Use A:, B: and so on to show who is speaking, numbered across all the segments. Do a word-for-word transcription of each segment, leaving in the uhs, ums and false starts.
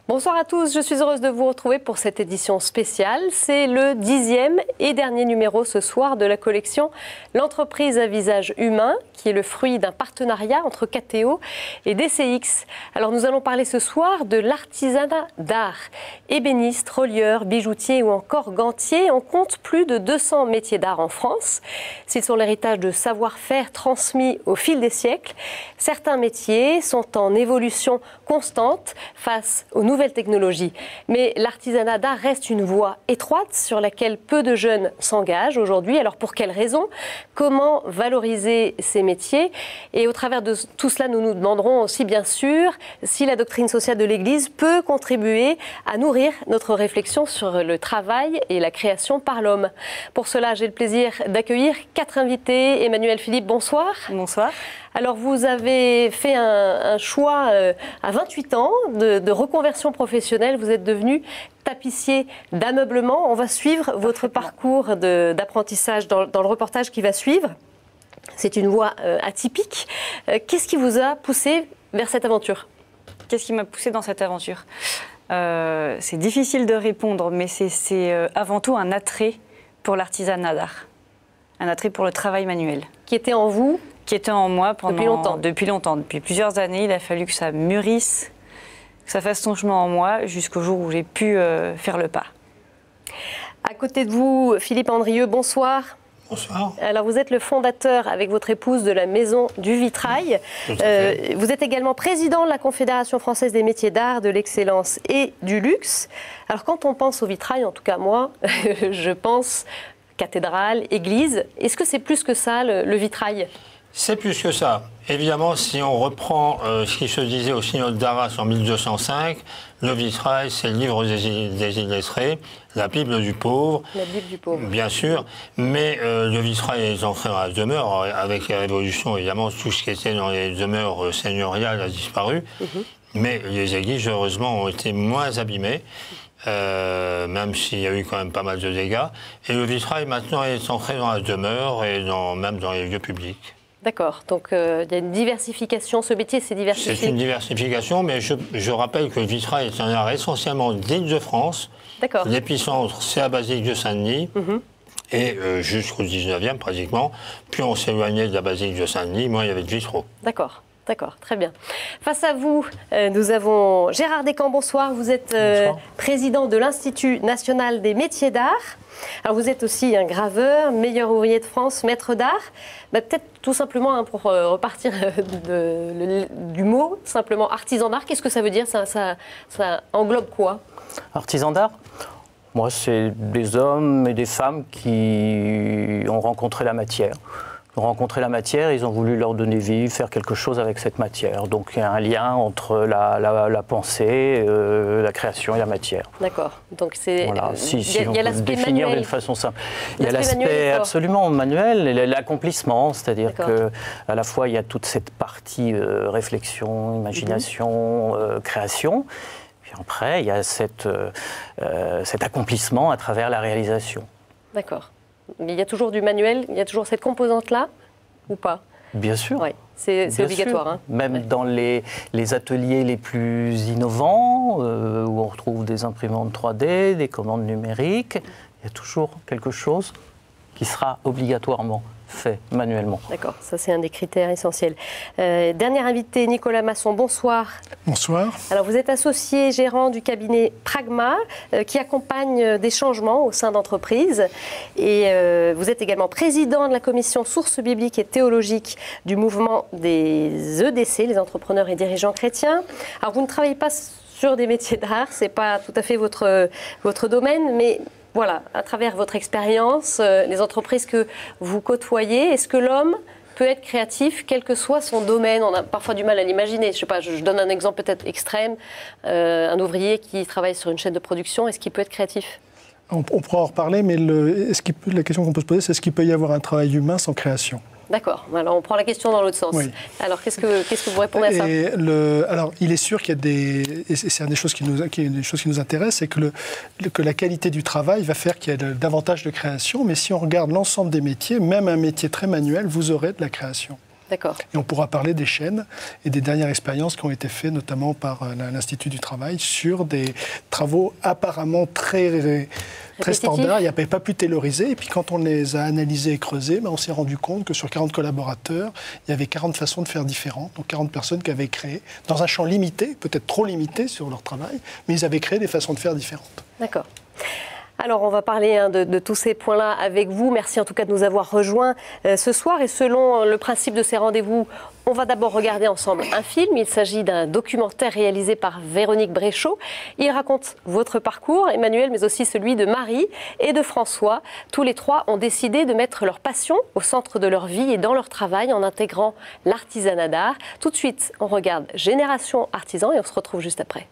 A: Bonsoir à tous, je suis heureuse de vous retrouver pour cette édition spéciale. C'est le dixième et dernier numéro ce soir de la collection L'entreprise à visage humain, qui est le fruit d'un partenariat entre Cateo et D C X. Alors nous allons parler ce soir de l'artisanat d'art. Ébéniste, relieur, bijoutier ou encore gantier, on compte plus de deux cents métiers d'art en France. S'ils sont l'héritage de savoir-faire transmis au fil des siècles, certains métiers sont en évolution constante face aux nouvelles technologies. Mais l'artisanat d'art reste une voie étroite sur laquelle peu de jeunes s'engagent aujourd'hui. Alors pour quelles raisons? Comment valoriser ces métiers? Et au travers de tout cela, nous nous demanderons aussi bien sûr si la doctrine sociale de l'Église peut contribuer à nourrir notre réflexion sur le travail et la création par l'homme. Pour cela, j'ai le plaisir d'accueillir quatre invités. Emmanuel Philippe, bonsoir.
B: Bonsoir.
A: Alors vous avez fait un, un choix euh, à vingt-huit ans de, de reconversion professionnelle. Vous êtes devenu tapissier d'ameublement. On va suivre votre parcours d'apprentissage dans, dans le reportage qui va suivre. C'est une voie euh, atypique. Euh, Qu'est-ce qui vous a poussé vers cette aventure?
B: Qu'est-ce qui m'a poussé dans cette aventure? euh, C'est difficile de répondre, mais c'est euh, avant tout un attrait pour l'artisanat d'art. Un attrait pour le travail manuel.
A: Qui était en vous?
B: Qui était en moi pendant,
A: depuis longtemps.
B: Depuis longtemps, depuis plusieurs années. Il a fallu que ça mûrisse, que ça fasse son chemin en moi jusqu'au jour où j'ai pu euh, faire le pas.
A: À côté de vous, Philippe Andrieux, bonsoir.
C: Bonsoir.
A: Alors vous êtes le fondateur avec votre épouse de la Maison du Vitrail. Euh, vous êtes également président de la Confédération française des métiers d'art, de l'excellence et du luxe. Alors quand on pense au vitrail, en tout cas moi, je pense cathédrale, église. Est-ce que c'est plus que ça le, le vitrail?
C: C'est plus que ça. Évidemment, si on reprend euh, ce qui se disait au synode d'Arras en mille deux cent cinq, le vitrail, c'est le livre des, des illettrés, la Bible du pauvre.
A: La Bible du pauvre.
C: Bien sûr, mais euh, le vitrail est entré dans la demeure. Avec la Révolution, évidemment, tout ce qui était dans les demeures seigneuriales a disparu. Mm-hmm. Mais les églises, heureusement, ont été moins abîmées. Euh, même s'il y a eu quand même pas mal de dégâts. Et le vitrail, maintenant, est entré dans la demeure et dans, même dans les lieux publics.
A: D'accord, donc euh, il y a une diversification, ce métier s'est diversifié.
C: C'est une diversification, mais je, je rappelle que le vitrail est un art essentiellement d'Île-de-France.
A: D'accord.
C: L'épicentre, c'est la basilique de Saint-Denis, mm-hmm. et euh, jusqu'au dix-neuvième pratiquement. Puis on s'est éloigné de la basilique de Saint-Denis, moi il y avait de vitraux. D'accord.
A: D'accord, très bien. Face à vous, euh, nous avons Gérard Descamps, bonsoir. Vous êtes euh, président de l'Institut national des métiers d'art. Alors vous êtes aussi un graveur, meilleur ouvrier de France, maître d'art. Bah, peut-être tout simplement, hein, pour euh, repartir de, de, du mot, simplement artisan d'art, qu'est-ce que ça veut dire? ça, ça, ça englobe quoi?
D: Artisan d'art? Moi, c'est des hommes et des femmes qui ont rencontré la matière. Ils ont rencontré la matière, ils ont voulu leur donner vie, faire quelque chose avec cette matière. Donc il y a un lien entre la, la, la pensée, euh, la création et la matière.
A: D'accord. Donc c'est.
D: Voilà. Si, si
A: il y a,
D: on
A: il y a
D: peut le définir d'une façon simple. Il y a l'aspect absolument manuel, et l'accomplissement, c'est-à-dire qu'à la fois il y a toute cette partie euh, réflexion, imagination, mm-hmm. euh, création. Puis après il y a cette, euh, cet accomplissement à travers la réalisation.
A: D'accord. Mais il y a toujours du manuel, il y a toujours cette composante-là, ou pas?
D: Bien sûr.
A: Oui, c'est obligatoire. Hein.
D: Même ouais. dans les, les ateliers les plus innovants, euh, où on retrouve des imprimantes trois D, des commandes numériques, il y a toujours quelque chose qui sera obligatoirement fait manuellement.
A: D'accord, ça c'est un des critères essentiels. Euh, dernier invité, Nicolas Masson, bonsoir.
E: Bonsoir.
A: Alors vous êtes associé gérant du cabinet Pragma, euh, qui accompagne des changements au sein d'entreprises. Et euh, vous êtes également président de la commission sources bibliques et théologiques du mouvement des E D C, les entrepreneurs et dirigeants chrétiens. Alors vous ne travaillez pas sur des métiers d'art, ce n'est pas tout à fait votre, votre domaine, mais voilà, à travers votre expérience, euh, les entreprises que vous côtoyez, est-ce que l'homme peut être créatif, quel que soit son domaine? On a parfois du mal à l'imaginer. Je sais pas, je, je donne un exemple peut-être extrême. Euh, un ouvrier qui travaille sur une chaîne de production, est-ce qu'il peut être créatif?
E: On, on pourra en reparler, mais le, est-ce qu'il peut, la question qu'on peut se poser, c'est est-ce qu'il peut y avoir un travail humain sans création?
A: D'accord. Alors, on prend la question dans l'autre sens. Oui. Alors, qu'est-ce que, qu'est-ce que vous répondez à ça?
E: et le, Alors, il est sûr qu'il y a des... Et c'est une des choses qui nous, qui, des choses qui nous intéressent, c'est que, le, que la qualité du travail va faire qu'il y a davantage de création. Mais si on regarde l'ensemble des métiers, même un métier très manuel, vous aurez de la création.
A: D'accord.
E: Et on pourra parler des chaînes et des dernières expériences qui ont été faites, notamment par l'Institut du Travail, sur des travaux apparemment très, très standards. Il n'y avait pas pu tayloriser. Et puis quand on les a analysés et creusés, ben on s'est rendu compte que sur quarante collaborateurs, il y avait quarante façons de faire différentes. Donc quarante personnes qui avaient créé, dans un champ limité, peut-être trop limité sur leur travail, mais ils avaient créé des façons de faire différentes.
A: D'accord. Alors, on va parler hein, de, de tous ces points-là avec vous. Merci en tout cas de nous avoir rejoints euh, ce soir. Et selon le principe de ces rendez-vous, on va d'abord regarder ensemble un film. Il s'agit d'un documentaire réalisé par Véronique Bréchot. Il raconte votre parcours, Emmanuel, mais aussi celui de Marie et de François. Tous les trois ont décidé de mettre leur passion au centre de leur vie et dans leur travail en intégrant l'artisanat d'art. Tout de suite, on regarde Génération Artisan et on se retrouve juste après.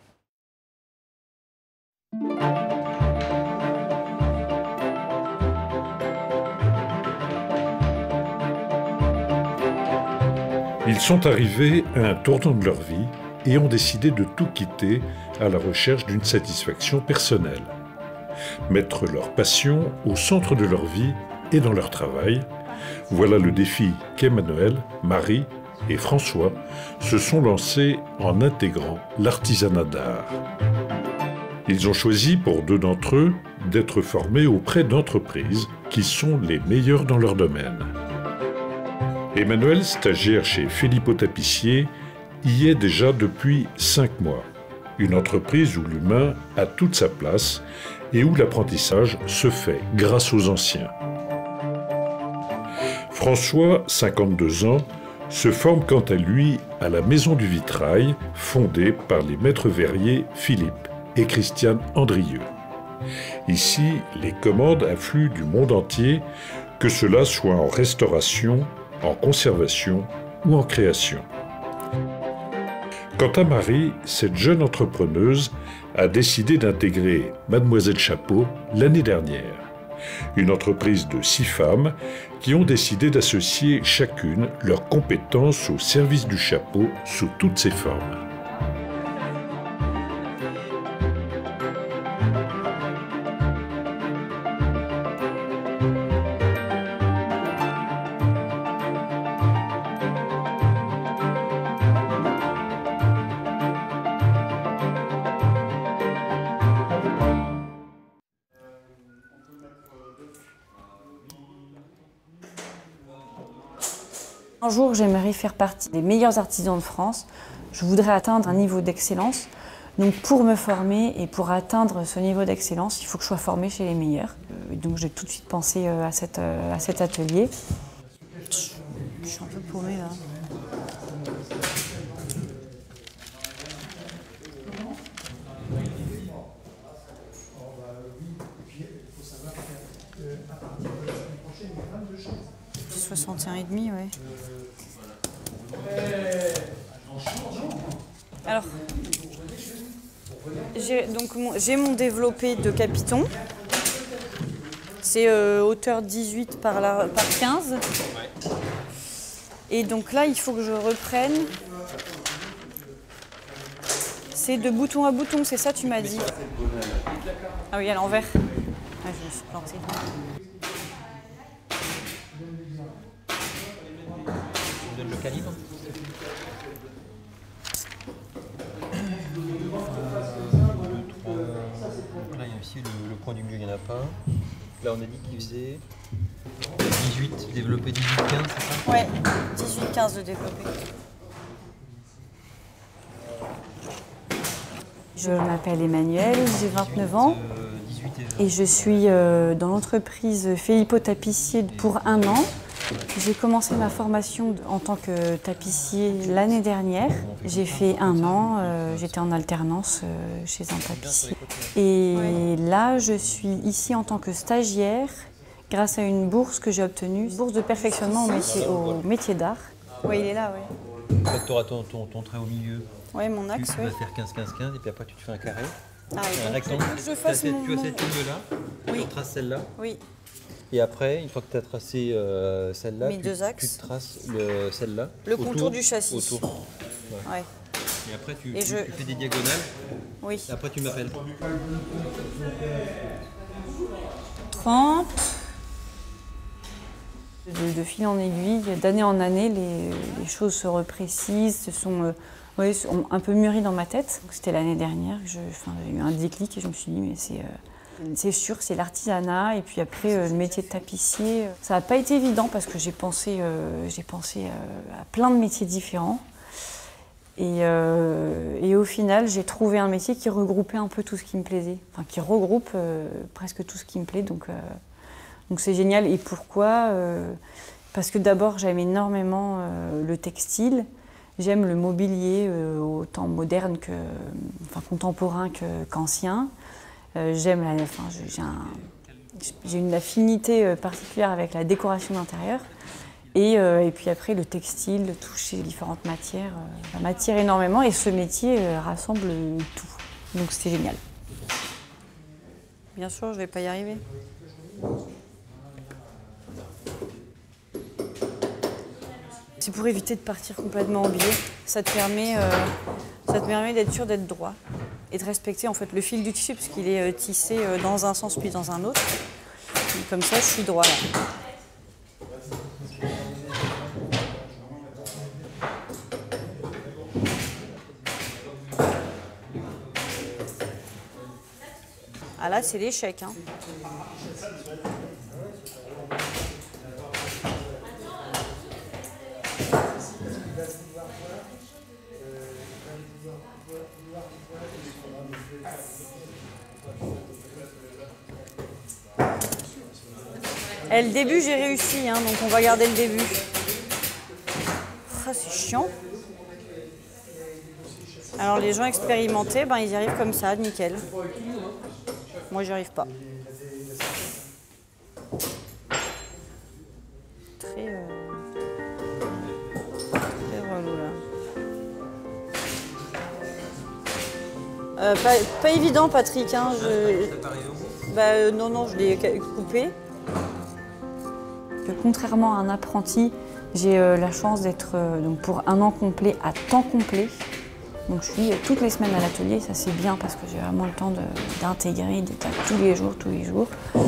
F: Ils sont arrivés à un tournant de leur vie et ont décidé de tout quitter à la recherche d'une satisfaction personnelle. Mettre leur passion au centre de leur vie et dans leur travail, voilà le défi qu'Emmanuel, Marie et François se sont lancés en intégrant l'artisanat d'art. Ils ont choisi pour deux d'entre eux d'être formés auprès d'entreprises qui sont les meilleures dans leur domaine. Emmanuel, stagiaire chez Filippo Tapissier, y est déjà depuis cinq mois. Une entreprise où l'humain a toute sa place et où l'apprentissage se fait grâce aux anciens. François, cinquante-deux ans, se forme quant à lui à la Maison du Vitrail, fondée par les maîtres verriers Philippe et Christiane Andrieux. Ici, les commandes affluent du monde entier, que cela soit en restauration, en conservation ou en création. Quant à Marie, cette jeune entrepreneuse a décidé d'intégrer Mademoiselle Chapeau l'année dernière. Une entreprise de six femmes qui ont décidé d'associer chacune leurs compétences au service du chapeau sous toutes ses formes.
B: Un jour, j'aimerais faire partie des meilleurs artisans de France. Je voudrais atteindre un niveau d'excellence. Donc pour me former et pour atteindre ce niveau d'excellence, il faut que je sois formée chez les meilleurs. Donc j'ai tout de suite pensé à, cette, à cet atelier. Je suis un peu paumée là. soixante et un virgule cinq, ouais. Alors, j'ai donc mon, j'ai mon développé de capiton. C'est euh, hauteur dix-huit par, la, par quinze. Et donc là, il faut que je reprenne. C'est de bouton à bouton, c'est ça tu m'as dit? Ah oui, à l'envers. Ah, je me suis plantée.
G: Tu me donnes le calibre? Là, il y a aussi le, le point du milieu, il n'y en a pas. Là, on a dit qu'il faisait dix-huit, développé dix-huit quinze, c'est ça?
B: Ouais, dix-huit quinze de développé. Je m'appelle Emmanuel, j'ai vingt-neuf ans et je suis dans l'entreprise Filippo Tapissier pour un an. J'ai commencé ma formation en tant que tapissier l'année dernière. J'ai fait un an, euh, j'étais en alternance euh, chez un tapissier. Et là, je suis ici en tant que stagiaire grâce à une bourse que j'ai obtenue, bourse de perfectionnement au métier, au métier d'art. Oui, il est là, oui.
G: Donc tu auras ton, ton, ton trait au milieu.
B: Oui, mon axe,
G: tu
B: oui.
G: vas faire quinze quinze quinze et puis après tu te fais un carré.
B: Ah,
G: un rectangle.
B: Je fasse
G: tu as,
B: mon...
G: tu as cette ligne-là,
B: oui.
G: tu traces celle-là.
B: Oui.
G: Et après, une fois que tu as tracé euh, celle-là, tu, tu traces le, celle-là.
B: Le autour, contour du châssis.
G: Autour. Ouais. Ouais. Et après, tu, et tu, je... tu fais des diagonales.
B: Oui.
G: Et après, tu m'appelles.
B: trente. De, de fil en aiguille, d'année en année, les, les choses se reprécisent, se sont, euh, ouais, sont un peu mûries dans ma tête. C'était l'année dernière que j'ai eu un déclic et je me suis dit mais c'est euh, c'est sûr, c'est l'artisanat et puis après euh, le métier de tapissier. Ça n'a pas été évident parce que j'ai pensé, euh, j'ai pensé euh, à plein de métiers différents et, euh, et au final j'ai trouvé un métier qui regroupait un peu tout ce qui me plaisait, enfin qui regroupe euh, presque tout ce qui me plaît. Donc, euh, Donc c'est génial. Et pourquoi euh, Parce que d'abord, j'aime énormément euh, le textile. J'aime le mobilier, euh, autant moderne que, enfin, contemporain qu'ancien. Euh, j'aime la, enfin, j'ai un, j'ai une affinité particulière avec la décoration d'intérieur. Et, euh, et puis après, le textile, le toucher les différentes matières, euh, ça m'attire énormément. Et ce métier euh, rassemble tout. Donc c'est génial. Bien sûr, je ne vais pas y arriver. C'est pour éviter de partir complètement en biais. Ça te permet, euh, ça te permet d'être sûr d'être droit et de respecter en fait le fil du tissu parce qu'il est euh, tissé euh, dans un sens puis dans un autre. Et comme ça, je suis droit là. Ah là, c'est l'échec, hein. Et le début, j'ai réussi, hein, donc on va garder le début. Ah, c'est chiant. Alors les gens expérimentés, ben, ils y arrivent comme ça, nickel. Moi, j'y arrive pas. Très, euh... très relou, là. Euh, pas, pas évident, Patrick. Hein, je... bah, euh, non, non, je l'ai coupé. Contrairement à un apprenti, j'ai euh, la chance d'être euh, donc pour un an complet à temps complet. Donc je suis euh, toutes les semaines à l'atelier, ça c'est bien parce que j'ai vraiment le temps d'intégrer, d'être là tous les jours, tous les jours.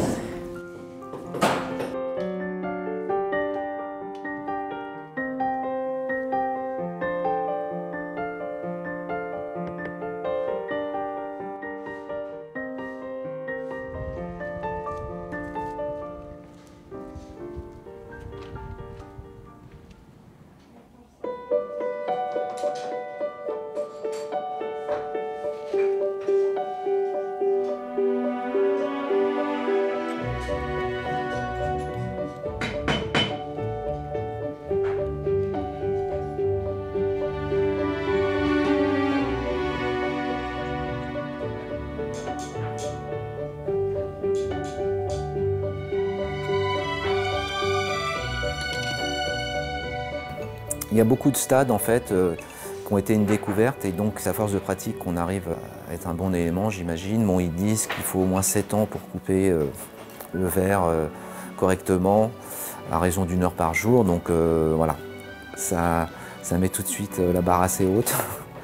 H: Il y a beaucoup de stades en fait euh, qui ont été une découverte et donc c'est à force de pratique qu'on arrive à être un bon élément, j'imagine. Bon, ils disent qu'il faut au moins sept ans pour couper euh, le verre euh, correctement à raison d'une heure par jour. Donc euh, voilà, ça, ça met tout de suite euh, la barre assez haute.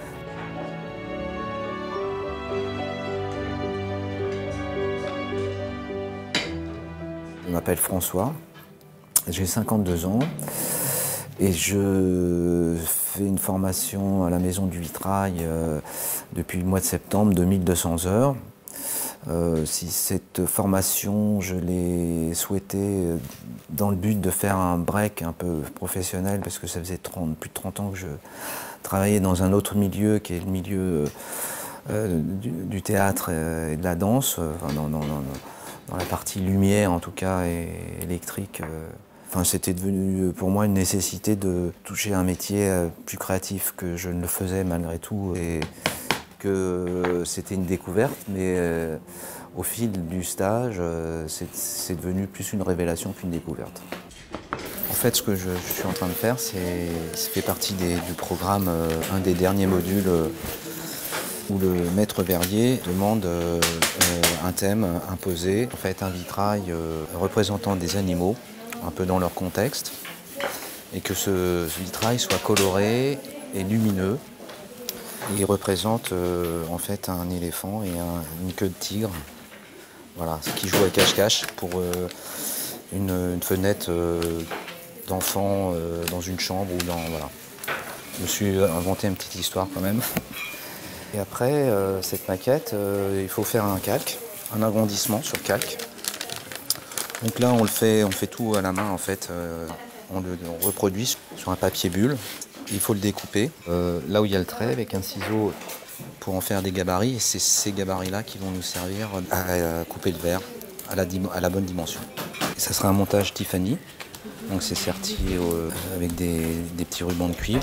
H: Je m'appelle François, j'ai cinquante-deux ans. Et je fais une formation à la Maison du Vitrail euh, depuis le mois de septembre de mille deux cents heures. Euh, si cette formation, je l'ai souhaitée dans le but de faire un break un peu professionnel, parce que ça faisait trente, plus de trente ans que je travaillais dans un autre milieu, qui est le milieu euh, du, du théâtre et de la danse, enfin, dans, dans, dans, dans la partie lumière en tout cas, et électrique. Euh, Enfin, c'était devenu pour moi une nécessité de toucher un métier plus créatif que je ne le faisais malgré tout et que c'était une découverte, mais euh, au fil du stage, euh, c'est devenu plus une révélation qu'une découverte. En fait, ce que je, je suis en train de faire, c'est ça fait partie des, du programme, euh, un des derniers modules euh, où le maître verrier demande euh, euh, un thème imposé, en fait un vitrail euh, représentant des animaux, un peu dans leur contexte, et que ce, ce vitrail soit coloré et lumineux. Il représente euh, en fait un éléphant et un, une queue de tigre, voilà, qui joue à cache-cache pour euh, une, une fenêtre euh, d'enfants euh, dans une chambre ou dans... Voilà. Je me suis inventé une petite histoire quand même. Et après, euh, cette maquette, euh, il faut faire un calque, un agrandissement sur calque. Donc là, on le fait, on fait tout à la main en fait. Euh, on le on reproduit sur un papier bulle. Il faut le découper. Euh, là où il y a le trait, avec un ciseau pour en faire des gabarits. Et c'est ces gabarits-là qui vont nous servir à, à couper le verre à la, à la bonne dimension. Et ça sera un montage Tiffany. Donc c'est serti euh, avec des, des petits rubans de cuivre.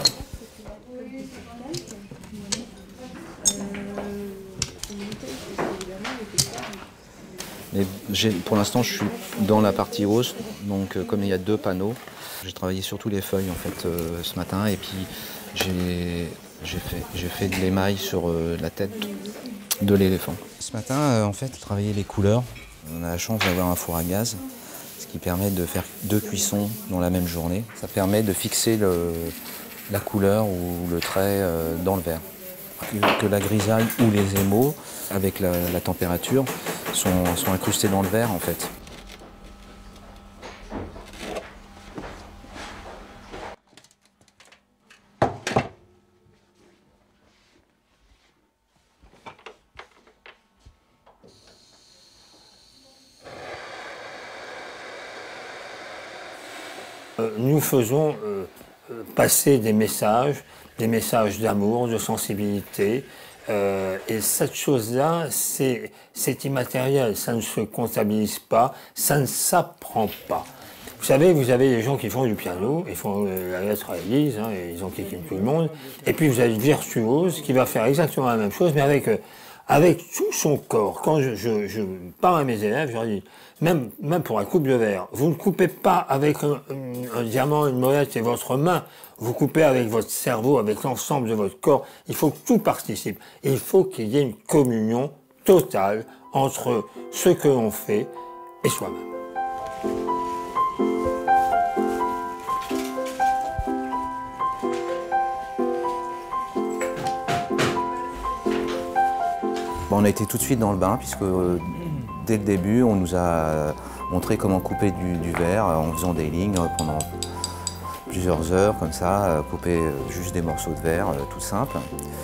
H: Mais pour l'instant, je suis dans la partie hausse, donc euh, comme il y a deux panneaux, j'ai travaillé sur tous les feuilles en fait euh, ce matin, et puis j'ai fait, fait de l'émail sur euh, la tête de l'éléphant. Ce matin, euh, en fait, j'ai travaillé les couleurs. On a la chance d'avoir un four à gaz, ce qui permet de faire deux cuissons dans la même journée. Ça permet de fixer le, la couleur ou le trait euh, dans le verre. Que, que la grisaille ou les émaux, avec la, la température, sont, sont incrustés dans le verre en fait.
C: Euh, nous faisons euh, passer des messages, des messages d'amour, de sensibilité. Euh, et cette chose-là, c'est immatériel, ça ne se comptabilise pas, ça ne s'apprend pas. Vous savez, vous avez des gens qui font du piano, ils font euh, la lettre à l'église, hein, et ils enquiquinent tout le monde. Et puis vous avez le virtuose qui va faire exactement la même chose, mais avec, euh, avec tout son corps. Quand je, je, je parle à mes élèves, je leur dis, même, même pour la coupe de verre, vous ne coupez pas avec un, un, un diamant, une molette et votre main. Vous coupez avec votre cerveau, avec l'ensemble de votre corps. Il faut que tout participe. Et il faut qu'il y ait une communion totale entre ce que l'on fait et soi-même.
H: Bon, on a été tout de suite dans le bain, puisque euh, dès le début, on nous a montré comment couper du, du verre en faisant des lignes pendant plusieurs heures, comme ça, couper juste des morceaux de verre, tout simple.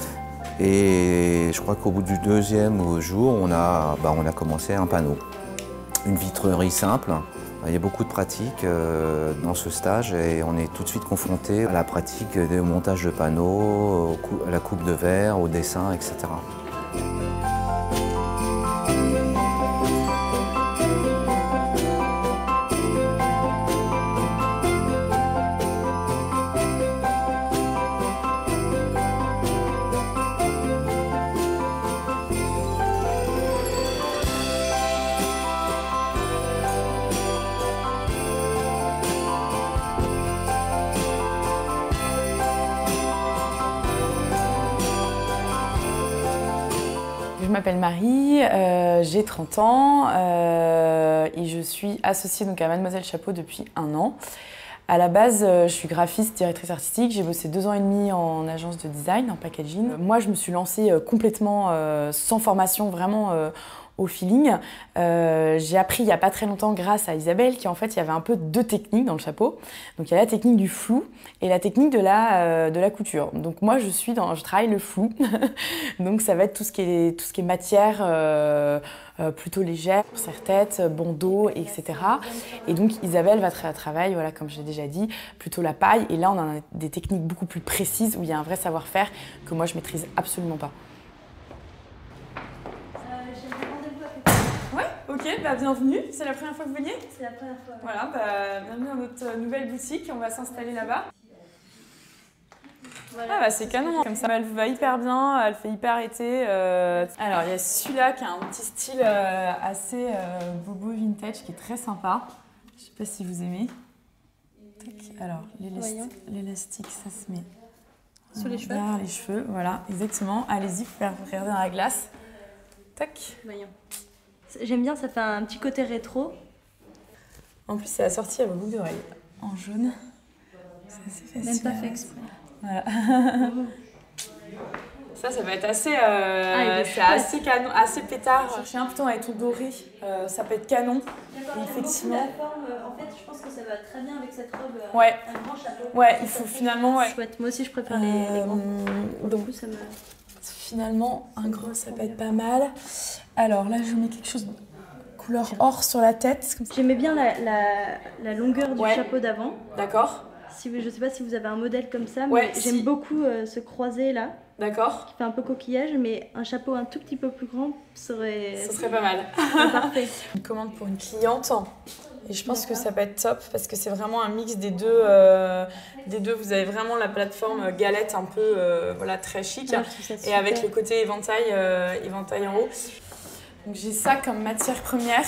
H: Et je crois qu'au bout du deuxième jour, on a, bah, on a commencé un panneau. Une vitrerie simple. Il y a beaucoup de pratiques euh, dans ce stage et on est tout de suite confronté à la pratique des montages de panneaux, à la coupe de verre, au dessin, et cetera.
B: Je m'appelle Marie, euh, j'ai trente ans euh, et je suis associée donc, à Mademoiselle Chapeau depuis un an. À la base, je suis graphiste, directrice artistique. J'ai bossé deux ans et demi en agence de design, en packaging. Moi, je me suis lancée complètement euh, sans formation, vraiment euh, au feeling. Euh, j'ai appris il n'y a pas très longtemps grâce à Isabelle qu'en fait, il y avait un peu deux techniques dans le chapeau. Donc, il y a la technique du flou et la technique de la, euh, de la couture. Donc, moi, je, suis dans, je travaille le flou. Donc, ça va être tout ce qui est, tout ce qui est matière euh, euh, plutôt légère, serre-tête, bandeau, et cetera. Et donc, Isabelle va tra travailler, voilà, comme j'ai déjà dit, plutôt la paille. Et là, on a des techniques beaucoup plus précises où il y a un vrai savoir-faire que moi, je maîtrise absolument pas. Ok, bah bienvenue. C'est la première fois que vous veniez?
I: C'est la première fois. Ouais.
B: Voilà, bah bienvenue dans notre nouvelle boutique. On va s'installer là-bas. Voilà. Ah bah c'est canon. Comme ça, elle va hyper bien, elle fait hyper été. Euh... Alors il y a celui-là qui a un petit style euh, assez euh, bobo vintage qui est très sympa. Je sais pas si vous aimez. Tac. Alors l'élastique, ça se met
I: sur les cheveux.
B: Derrière les cheveux, voilà, exactement. Allez-y, vous pouvez regarder dans la glace. Tac.
I: Voyons. J'aime bien, ça fait un petit côté rétro.
B: En plus, c'est assorti à vos boucles d'oreilles en jaune. C'est assez facile.
I: Même pas fait exprès.
B: Voilà.
J: Ça, ça va être assez, euh,
I: ah,
J: c'est assez canon, assez pétard.
K: Chercher un plutôt avec ton doré, euh, ça peut être canon.
I: D'accord, effectivement. La forme, euh, en fait, je pense que ça va très bien avec cette robe. Euh,
K: ouais.
I: Un grand chapeau.
K: Ouais, il faut finalement. Ouais.
I: Chouette. Moi aussi, je préfère euh, les, les grands.
K: Donc,
I: coup, ça me...
K: finalement, un gros, ça peut être pas mal. Alors là, je mets quelque chose de couleur or sur la tête.
I: J'aimais bien la, la, la longueur du
K: ouais.
I: chapeau d'avant.
K: D'accord.
I: Si, je sais pas si vous avez un modèle comme ça, mais
K: ouais,
I: j'aime si. beaucoup euh, ce croisé là.
K: D'accord.
I: Qui fait un peu coquillage, mais un chapeau un tout petit peu plus grand serait...
K: Ce serait pas mal.
I: Parfait.
K: Une commande pour une cliente. Et je pense que ça peut être top parce que c'est vraiment un mix des deux. Euh, des deux, vous avez vraiment la plateforme galette un peu euh, voilà, très chic.
I: Ah,
K: et avec le côté éventail, euh, éventail en haut. Donc j'ai ça comme matière première.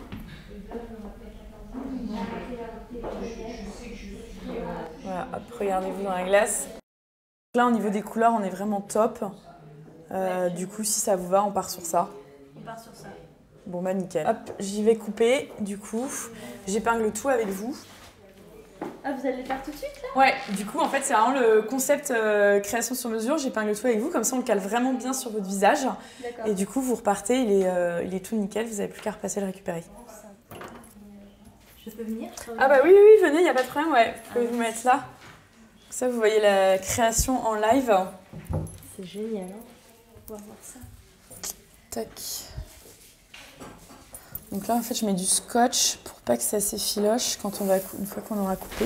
K: Voilà, hop, regardez-vous dans la glace. Là, au niveau des couleurs, on est vraiment top. Euh, du coup, si ça vous va, on part sur ça.
I: On part sur ça.
K: Bon, bah nickel. Hop, j'y vais couper. Du coup, j'épingle tout avec vous.
I: Ah, vous allez le faire tout de suite, là?
K: Ouais, du coup, en fait, c'est vraiment le concept euh, création sur mesure. J'épingle tout avec vous, comme ça, on le cale vraiment bien sur votre visage.
I: D'accord.
K: Et du coup, vous repartez, il est, euh, il est tout nickel. Vous n'avez plus qu'à repasser le récupérer.
I: Je peux venir?
K: Ah bah oui, oui, venez, il n'y a pas de problème, ouais. Vous pouvez ah, vous mettre là. Ça, vous voyez la création en live.
I: C'est génial, hein. On va voir ça.
K: Tac. Donc là, en fait, je mets du scotch pour pas que ça s'effiloche quand on va une fois qu'on aura coupé.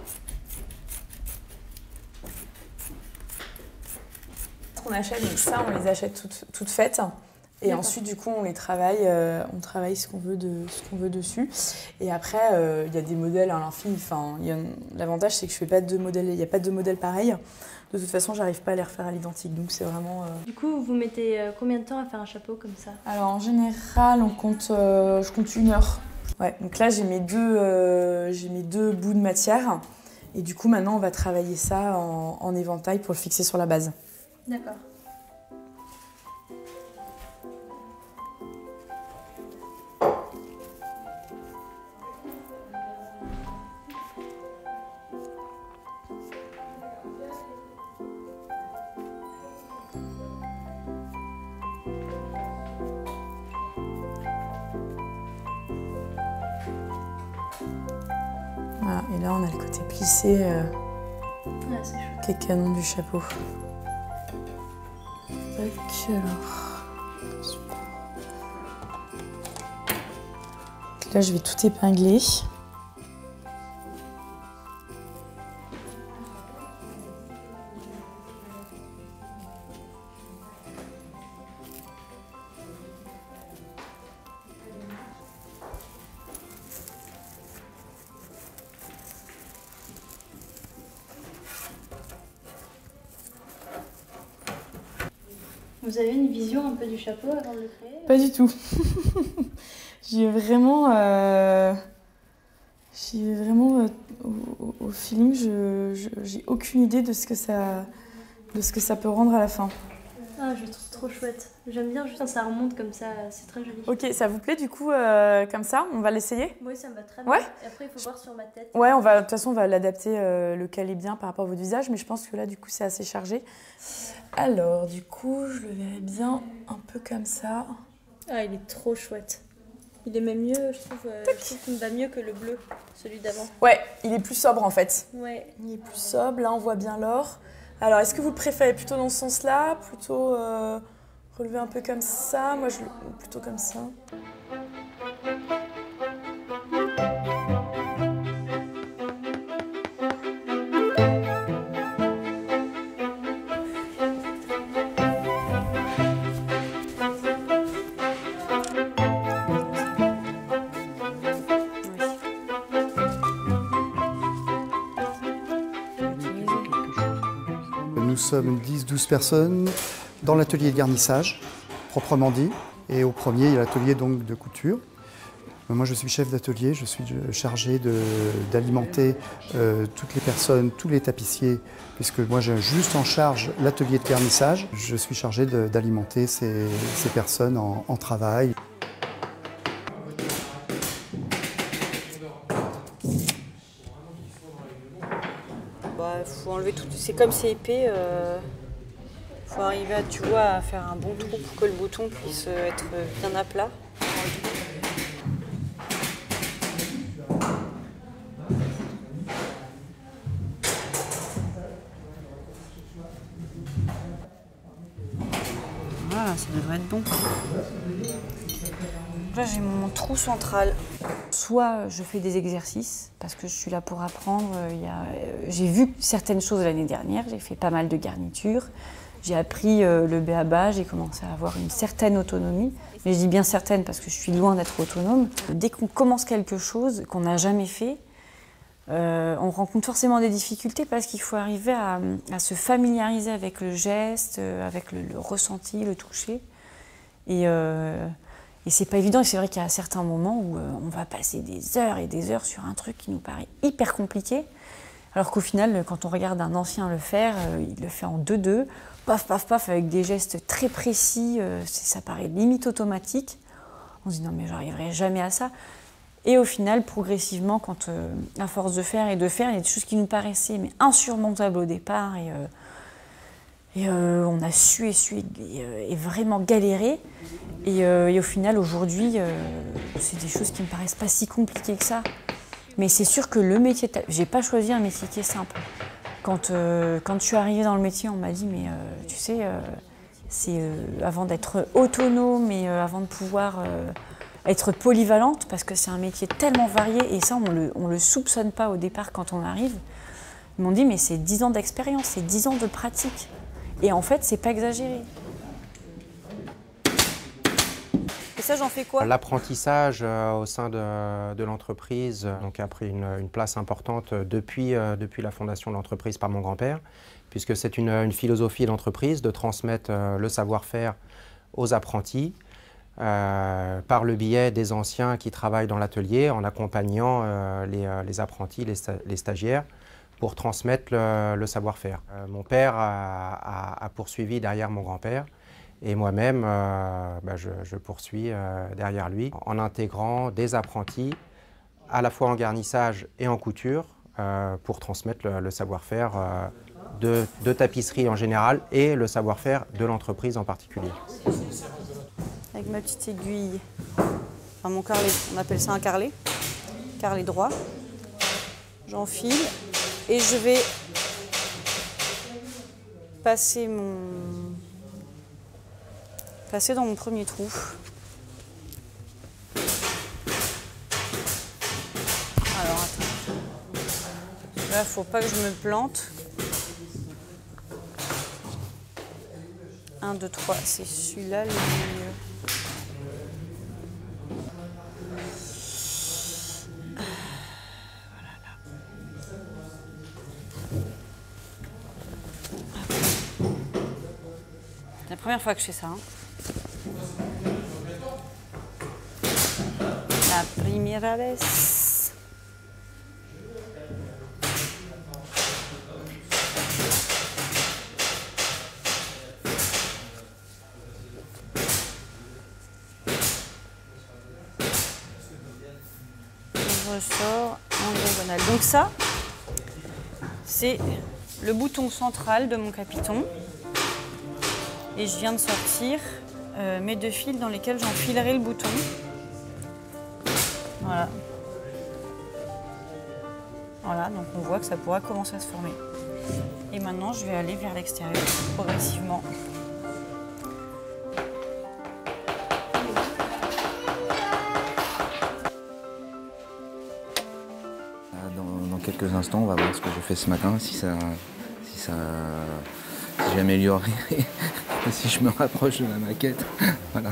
K: On achète, donc ça, on les achète toutes, toutes faites. Et ensuite, du coup, on les travaille, euh, on travaille ce qu'on veut, de, ce qu'on veut dessus. Et après, il euh, y a des modèles à l'infini. Enfin, l'avantage, c'est que je fais pas de modèles, il n'y a pas de modèles pareils. De toute façon, j'arrive pas à les refaire à l'identique. Donc, c'est vraiment. Euh...
I: Du coup, vous mettez euh, combien de temps à faire un chapeau comme ça?
K: Alors, en général, on compte, euh, je compte une heure. Ouais. Donc là, j'ai mes deux, euh, j'ai mes deux bouts de matière. Et du coup, maintenant, on va travailler ça en, en éventail pour le fixer sur la base.
I: D'accord.
K: Voilà, et là on a le côté plissé euh,
I: ouais,
K: qui est canon du chapeau. Tac, alors. Super. Là je vais tout épingler.
I: Vous avez une vision un peu du chapeau avant de le créer?
K: Pas du tout. J'ai vraiment, euh, j'ai vraiment euh, au, au feeling, je, je, j'ai aucune idée de ce que ça, de ce que ça peut rendre à la fin.
I: Ah, je trouve trop chouette. J'aime bien juste quand ça remonte comme ça, c'est très joli.
K: Ok, ça vous plaît du coup euh, comme ça? On va l'essayer?
I: Oui, ça me va très bien.
K: Ouais.
I: Et après, il faut voir sur ma tête.
K: Ouais, on va, de toute façon, on va l'adapter, euh, le caler bien par rapport à votre visage, mais je pense que là, du coup, c'est assez chargé. Alors, du coup, je le verrai bien un peu comme ça.
I: Ah, il est trop chouette. Il est même mieux, je trouve, euh, je trouve qu'il me va mieux que le bleu, celui d'avant.
K: Ouais, il est plus sobre en fait.
I: Ouais.
K: Il est plus sobre, là on voit bien l'or. Alors, est-ce que vous le préférez plutôt dans ce sens-là, plutôt euh, relever un peu comme ça? Moi, je le plutôt comme ça.
L: Nous sommes dix douze personnes dans l'atelier de garnissage, proprement dit. Et au premier, il y a l'atelier donc de couture. Moi, je suis chef d'atelier, je suis chargé d'alimenter euh, toutes les personnes, tous les tapissiers, puisque moi, j'ai juste en charge l'atelier de garnissage. Je suis chargé d'alimenter ces, ces personnes en, en travail.
B: Bah, faut enlever tout. C'est comme c'est épais, euh, faut faut arriver à, tu vois, à faire un bon trou pour que le bouton puisse être bien à plat. Voilà, ça devrait être bon. Là, j'ai mon trou central. Soit je fais des exercices, parce que je suis là pour apprendre. J'ai vu certaines choses l'année dernière, j'ai fait pas mal de garnitures. J'ai appris le b a ba, j'ai commencé à avoir une certaine autonomie. Mais je dis bien certaine parce que je suis loin d'être autonome. Dès qu'on commence quelque chose qu'on n'a jamais fait, euh, on rencontre forcément des difficultés parce qu'il faut arriver à, à se familiariser avec le geste, avec le, le ressenti, le toucher. Et, euh, et c'est pas évident. Et c'est vrai qu'il y a certains moments où euh, on va passer des heures et des heures sur un truc qui nous paraît hyper compliqué. Alors qu'au final, quand on regarde un ancien le faire, euh, il le fait en deux deux, paf, paf, paf, avec des gestes très précis, euh, ça paraît limite automatique. On se dit non mais j'arriverai jamais à ça. Et au final, progressivement, quand, euh, à force de faire et de faire, il y a des choses qui nous paraissaient mais insurmontables au départ. Et, euh, et euh, on a su et su et, et, et vraiment galéré. Et, euh, et au final, aujourd'hui, euh, c'est des choses qui me paraissent pas si compliquées que ça. Mais c'est sûr que le métier, j'ai pas choisi un métier qui est simple. Quand, euh, quand je suis arrivée dans le métier, on m'a dit, mais euh, tu sais, euh, c'est euh, avant d'être autonome et euh, avant de pouvoir euh, être polyvalente, parce que c'est un métier tellement varié, et ça, on le, on le soupçonne pas au départ quand on arrive. Ils m'ont dit, mais c'est dix ans d'expérience, c'est dix ans de pratique. Et en fait, c'est pas exagéré. Et ça, j'en fais quoi?
M: L'apprentissage euh, au sein de, de l'entreprise euh, donc a pris une, une place importante depuis, euh, depuis la fondation de l'entreprise par mon grand-père, puisque c'est une, une philosophie d'entreprise de transmettre euh, le savoir-faire aux apprentis euh, par le biais des anciens qui travaillent dans l'atelier en accompagnant euh, les, euh, les apprentis, les, sta les stagiaires pour transmettre le, le savoir-faire. Euh, mon père a, a, a poursuivi derrière mon grand-père. Et moi-même, euh, bah je, je poursuis euh, derrière lui en intégrant des apprentis à la fois en garnissage et en couture euh, pour transmettre le, le savoir-faire euh, de, de tapisserie en général et le savoir-faire de l'entreprise en particulier.
B: Avec ma petite aiguille, enfin mon carlet, on appelle ça un carlet, carlet droit. J'enfile et je vais passer mon... passer dans mon premier trou. Alors attends. Là, il ne faut pas que je me plante. un, deux, trois, c'est celui-là le mieux. Voilà là. C'est la première fois que je fais ça. Hein. La primera vez. Je ressors en diagonale. Donc ça, c'est le bouton central de mon capiton. Et je viens de sortir euh, mes deux fils dans lesquels j'enfilerai le bouton. Voilà. Voilà, donc on voit que ça pourra commencer à se former. Et maintenant, je vais aller vers l'extérieur progressivement.
H: Dans, dans quelques instants, on va voir ce que j'ai fait ce matin, si ça, si ça, si j'ai amélioré, si je me rapproche de la maquette. Voilà.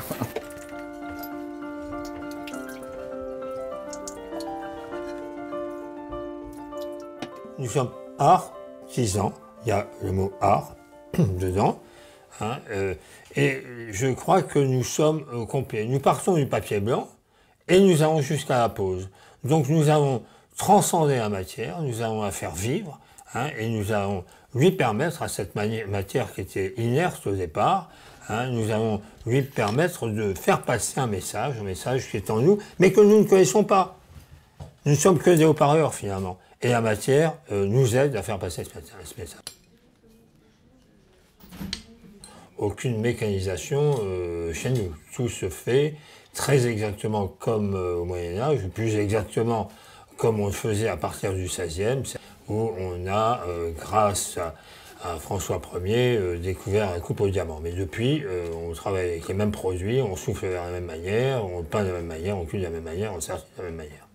C: Nous sommes artisans, il y a le mot art dedans, hein, euh, et je crois que nous sommes euh, complets. Nous partons du papier blanc et nous allons jusqu'à la pose. Donc nous allons transcender la matière, nous allons la faire vivre, hein, et nous allons lui permettre à cette matière qui était inerte au départ, hein, nous allons lui permettre de faire passer un message, un message qui est en nous, mais que nous ne connaissons pas. Nous ne sommes que des haut-parleurs finalement. Et la matière euh, nous aide à faire passer ce message. aucune mécanisation euh, chez nous. Tout se fait très exactement comme euh, au Moyen-Âge, plus exactement comme on le faisait à partir du seizième, où on a, euh, grâce à, à François Ier, euh, découvert la coupe au diamant. Mais depuis, euh, on travaille avec les mêmes produits, on souffle de la même manière, on peint de la même manière, on cuit de la même manière, on sert de la même manière.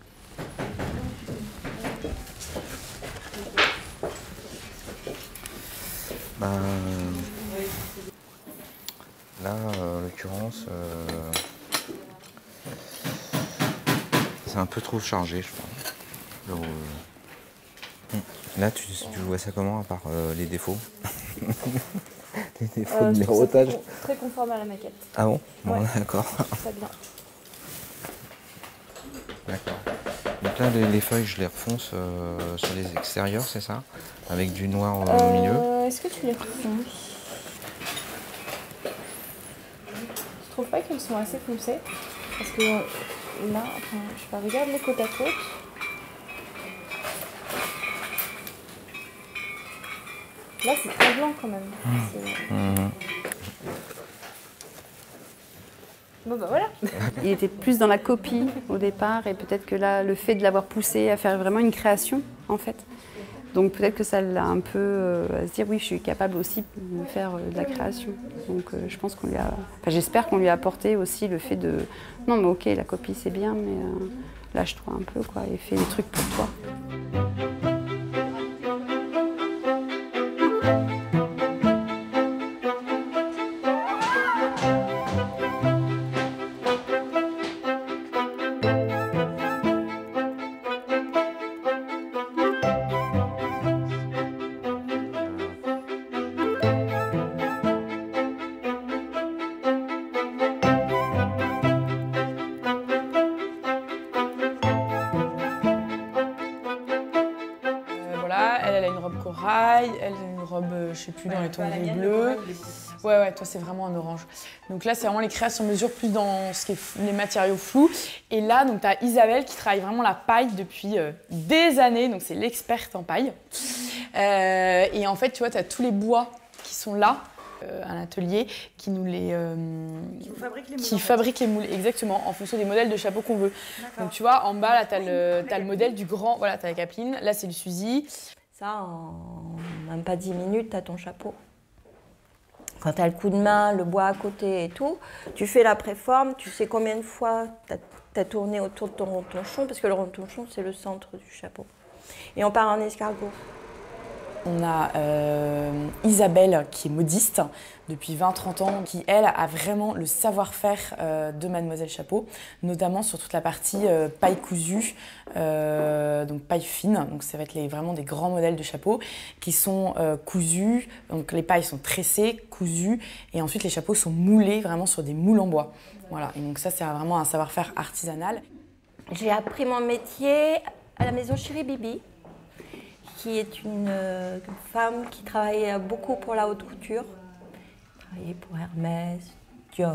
H: Ben, là, en l'occurrence, euh, c'est un peu trop chargé, je pense. Alors, euh, là, tu, tu vois ça comment, à part euh, les défauts? Les défauts
I: Euh,
H: de
I: je trouve ça
H: l'érotage?
I: très, très conforme à la maquette.
H: Ah bon? Bon,
I: Ouais.
H: d'accord.
I: Très bien.
H: D'accord. Donc là, les, les feuilles, je les refonce euh, sur les extérieurs, c'est ça? Avec du noir euh, au milieu?
I: Euh, Est-ce que tu les refonces? Je trouve pas qu'elles sont assez foncées. Parce que là, enfin, je sais pas, regarde les côte à côte. Là, c'est très blanc quand même. C'est-
H: Mmh.
I: Bon bah voilà.
N: Il était plus dans la copie au départ et peut-être que là, le fait de l'avoir poussé à faire vraiment une création, en fait. Donc peut-être que ça l'a un peu euh, à se dire oui, je suis capable aussi de faire euh, de la création. Donc euh, je pense qu'on lui a, enfin, j'espère qu'on lui a apporté aussi le fait de non mais ok, la copie c'est bien, mais euh, lâche-toi un peu quoi et fais des trucs pour toi.
K: corail, elle a une robe, euh, je sais plus, dans ouais, les tons gris bleus. Ouais, ouais, toi c'est vraiment un orange. Donc là, c'est vraiment les créations mesure plus dans ce qui est les matériaux flous. Et là, donc tu as Isabelle qui travaille vraiment la paille depuis euh, des années, donc c'est l'experte en paille. Euh, et en fait, tu vois, tu as tous les bois qui sont là. Euh, un atelier qui nous les euh,
J: qui fabrique les moules,
K: qui fabrique les moules exactement en fonction des modèles de chapeaux qu'on veut. Donc tu vois en bas là tu as le, t'as le modèle du grand, voilà tu as la capeline, là c'est le Suzy.
O: Ça en même pas dix minutes tu as ton chapeau. Quand tu as le coup de main, le bois à côté et tout, tu fais la préforme, tu sais combien de fois tu as tourné autour de ton rond-tonchon parce que le rond-tonchon c'est le centre du chapeau. Et on part en escargot.
K: On a euh, Isabelle qui est modiste depuis vingt trente ans, qui elle a vraiment le savoir-faire euh, de Mademoiselle Chapeau, notamment sur toute la partie euh, paille cousue, euh, donc paille fine, donc ça va être les, vraiment des grands modèles de chapeaux qui sont euh, cousus, donc les pailles sont tressées, cousues, et ensuite les chapeaux sont moulés vraiment sur des moules en bois. Voilà, et donc ça c'est vraiment un savoir-faire artisanal.
O: J'ai appris mon métier à la maison Chiribibi, qui est une, euh, une femme qui travaille beaucoup pour la haute couture. Travaillé pour Hermès, Dior,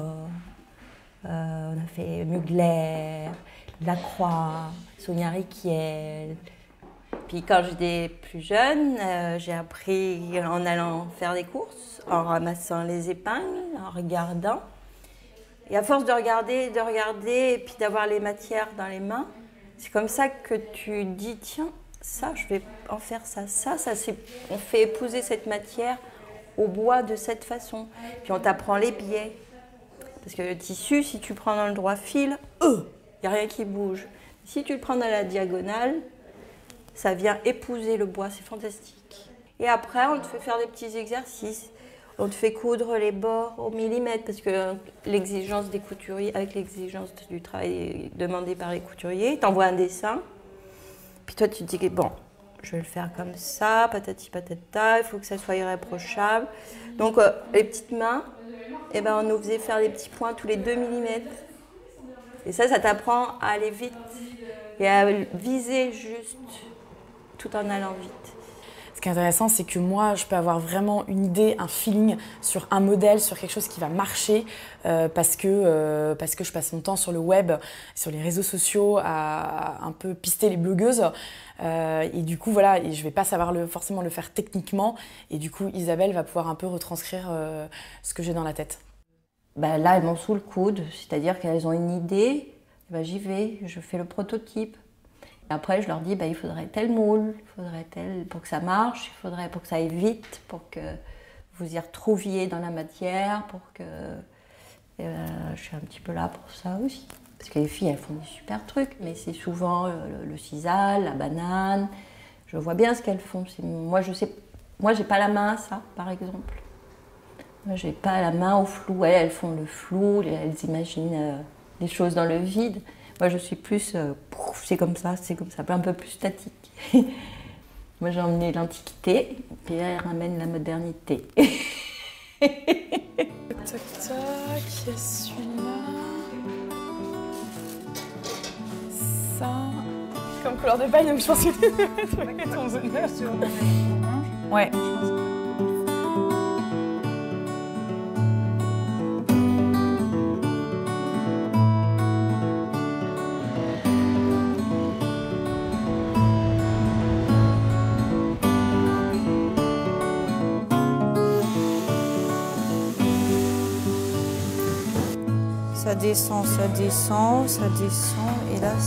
O: euh, on a fait Mugler, Lacroix, Sonia Riquiel. Puis quand j'étais plus jeune, euh, j'ai appris en allant faire des courses, en ramassant les épingles, en regardant. Et à force de regarder, de regarder, et puis d'avoir les matières dans les mains, c'est comme ça que tu dis, tiens, ça, je vais en faire ça, ça, ça, c'est, on fait épouser cette matière au bois de cette façon. Puis on t'apprend les biais. Parce que le tissu, si tu prends dans le droit fil, il euh, n'y a rien qui bouge. Si tu le prends dans la diagonale, ça vient épouser le bois, c'est fantastique. Et après, on te fait faire des petits exercices. On te fait coudre les bords au millimètre, parce que l'exigence des couturiers, avec l'exigence du travail demandé par les couturiers, t'envoies un dessin. Puis toi, tu te dis, bon, je vais le faire comme ça, patati patata, il faut que ça soit irréprochable. Donc, euh, les petites mains, eh ben, on nous faisait faire des petits points tous les deux millimètres. Et ça, ça t'apprend à aller vite et à viser juste tout en allant vite.
K: Ce qui est intéressant, c'est que moi, je peux avoir vraiment une idée, un feeling sur un modèle, sur quelque chose qui va marcher, euh, parce que, euh, parce que je passe mon temps sur le web, sur les réseaux sociaux, à, à un peu pister les blogueuses. Euh, et du coup, voilà, et je ne vais pas savoir le, forcément le faire techniquement. Et du coup, Isabelle va pouvoir un peu retranscrire euh, ce que j'ai dans la tête.
O: Ben là, elles m'ont sous le coude, c'est-à-dire qu'elles ont une idée, ben j'y vais, je fais le prototype. Et après, je leur dis, ben, il faudrait tel moule, il faudrait tel, pour que ça marche, il faudrait pour que ça aille vite, pour que vous y retrouviez dans la matière, pour que... Et ben, je suis un petit peu là pour ça aussi. Parce que les filles, elles font des super trucs, mais c'est souvent le, le sisal, la banane. Je vois bien ce qu'elles font. Moi, je sais, moi, j'ai pas la main à ça, par exemple. Moi, j'ai pas la main au flou. Elles, elles font le flou, elles imaginent euh, des choses dans le vide. Moi, je suis plus, euh, c'est comme ça, c'est comme ça, un peu plus statique. Moi, j'ai emmené l'Antiquité, puis elle ramène la modernité.
K: Tac, tac, il y a celui-là. Ça. Comme couleur de paille, donc je pense que tu vas mettre ton honneur sur le. Ouais.
B: Ça descend, ça descend, ça descend, et là...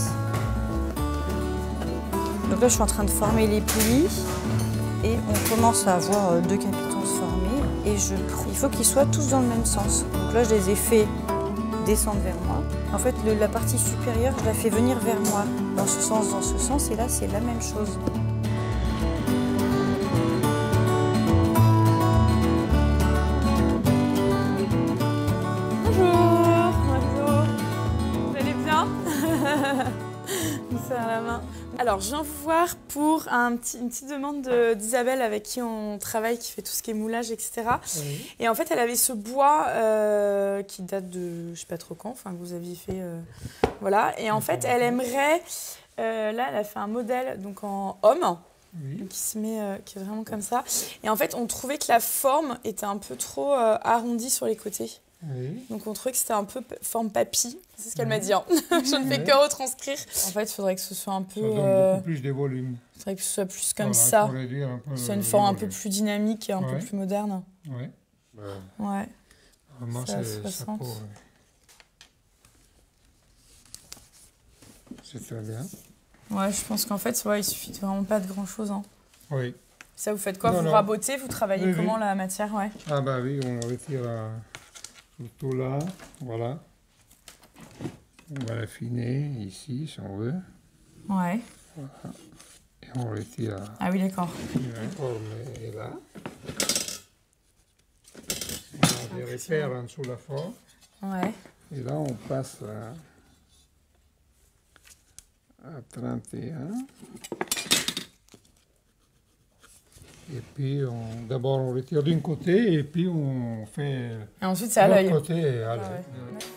B: Donc là, je suis en train de former les poulies, et on commence à avoir deux capitons se former, et je... il faut qu'ils soient tous dans le même sens. Donc là, je les ai fait descendre vers moi. En fait, le, la partie supérieure, je la fais venir vers moi, dans ce sens, dans ce sens, et là, c'est la même chose.
K: Alors, je viens vous voir pour un petit, une petite demande d'Isabelle avec qui on travaille, qui fait tout ce qui est moulage, et cetera. Oui. Et en fait, elle avait ce bois euh, qui date de je sais pas trop quand, enfin que vous aviez fait, euh, voilà. Et en fait, elle aimerait, euh, là, elle a fait un modèle donc en homme, oui. qui se met, euh, qui est vraiment comme ça. Et en fait, on trouvait que la forme était un peu trop euh, arrondie sur les côtés. Oui. Donc on trouvait que c'était un peu forme papy, c'est ce qu'elle oui. m'a dit. Hein. Je ne fais oui. que retranscrire. En fait, il faudrait que ce soit un peu...
P: Ça donne
K: euh...
P: beaucoup plus de volume.
K: Il faudrait que ce soit plus comme voilà, ça. C'est une forme un peu plus dynamique et un ouais. peu plus moderne.
P: Oui.
K: Ouais. ouais.
P: Vraiment, c'est ça. C'est très bien.
K: Ouais, je pense qu'en fait, ouais, il suffit vraiment pas de grand-chose. Hein.
P: Oui.
K: Ça, vous faites quoi? Non, Vous non. rabotez? Vous travaillez oui, comment oui. la matière? Ouais.
P: Ah bah oui, on retire... Euh... Surtout là, voilà. On va l'affiner ici, si on veut.
K: Ouais.
P: Voilà. Et on retire.
K: Ah oui, d'accord.
P: La forme est là. On a des repères en dessous de la forme.
K: Ouais.
P: Et là, on passe à, à trente et un. Et puis, d'abord, on retire d'un côté et puis on fait...
K: Et ensuite, c'est à l'œil.
P: De l'autre côté et à l'œil. Ah ouais.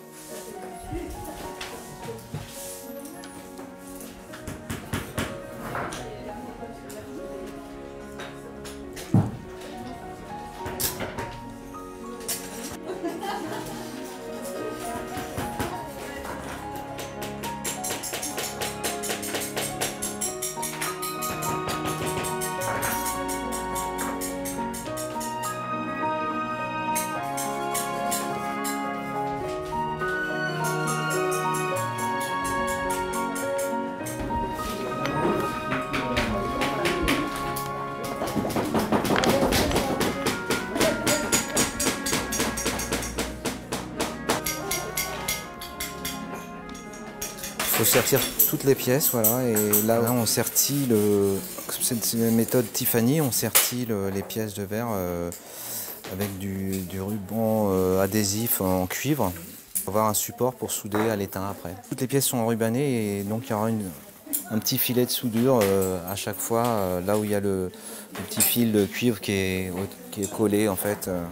H: Il faut sertir toutes les pièces, voilà, et là, là on sertit, le, c'est une méthode Tiffany, on sertit le, les pièces de verre euh, avec du, du ruban euh, adhésif en cuivre, pour avoir un support pour souder à l'étain après. Toutes les pièces sont enrubannées et donc il y aura une, un petit filet de soudure euh, à chaque fois, euh, là où il y a le, le petit fil de cuivre qui est, qui est collé en fait. Euh.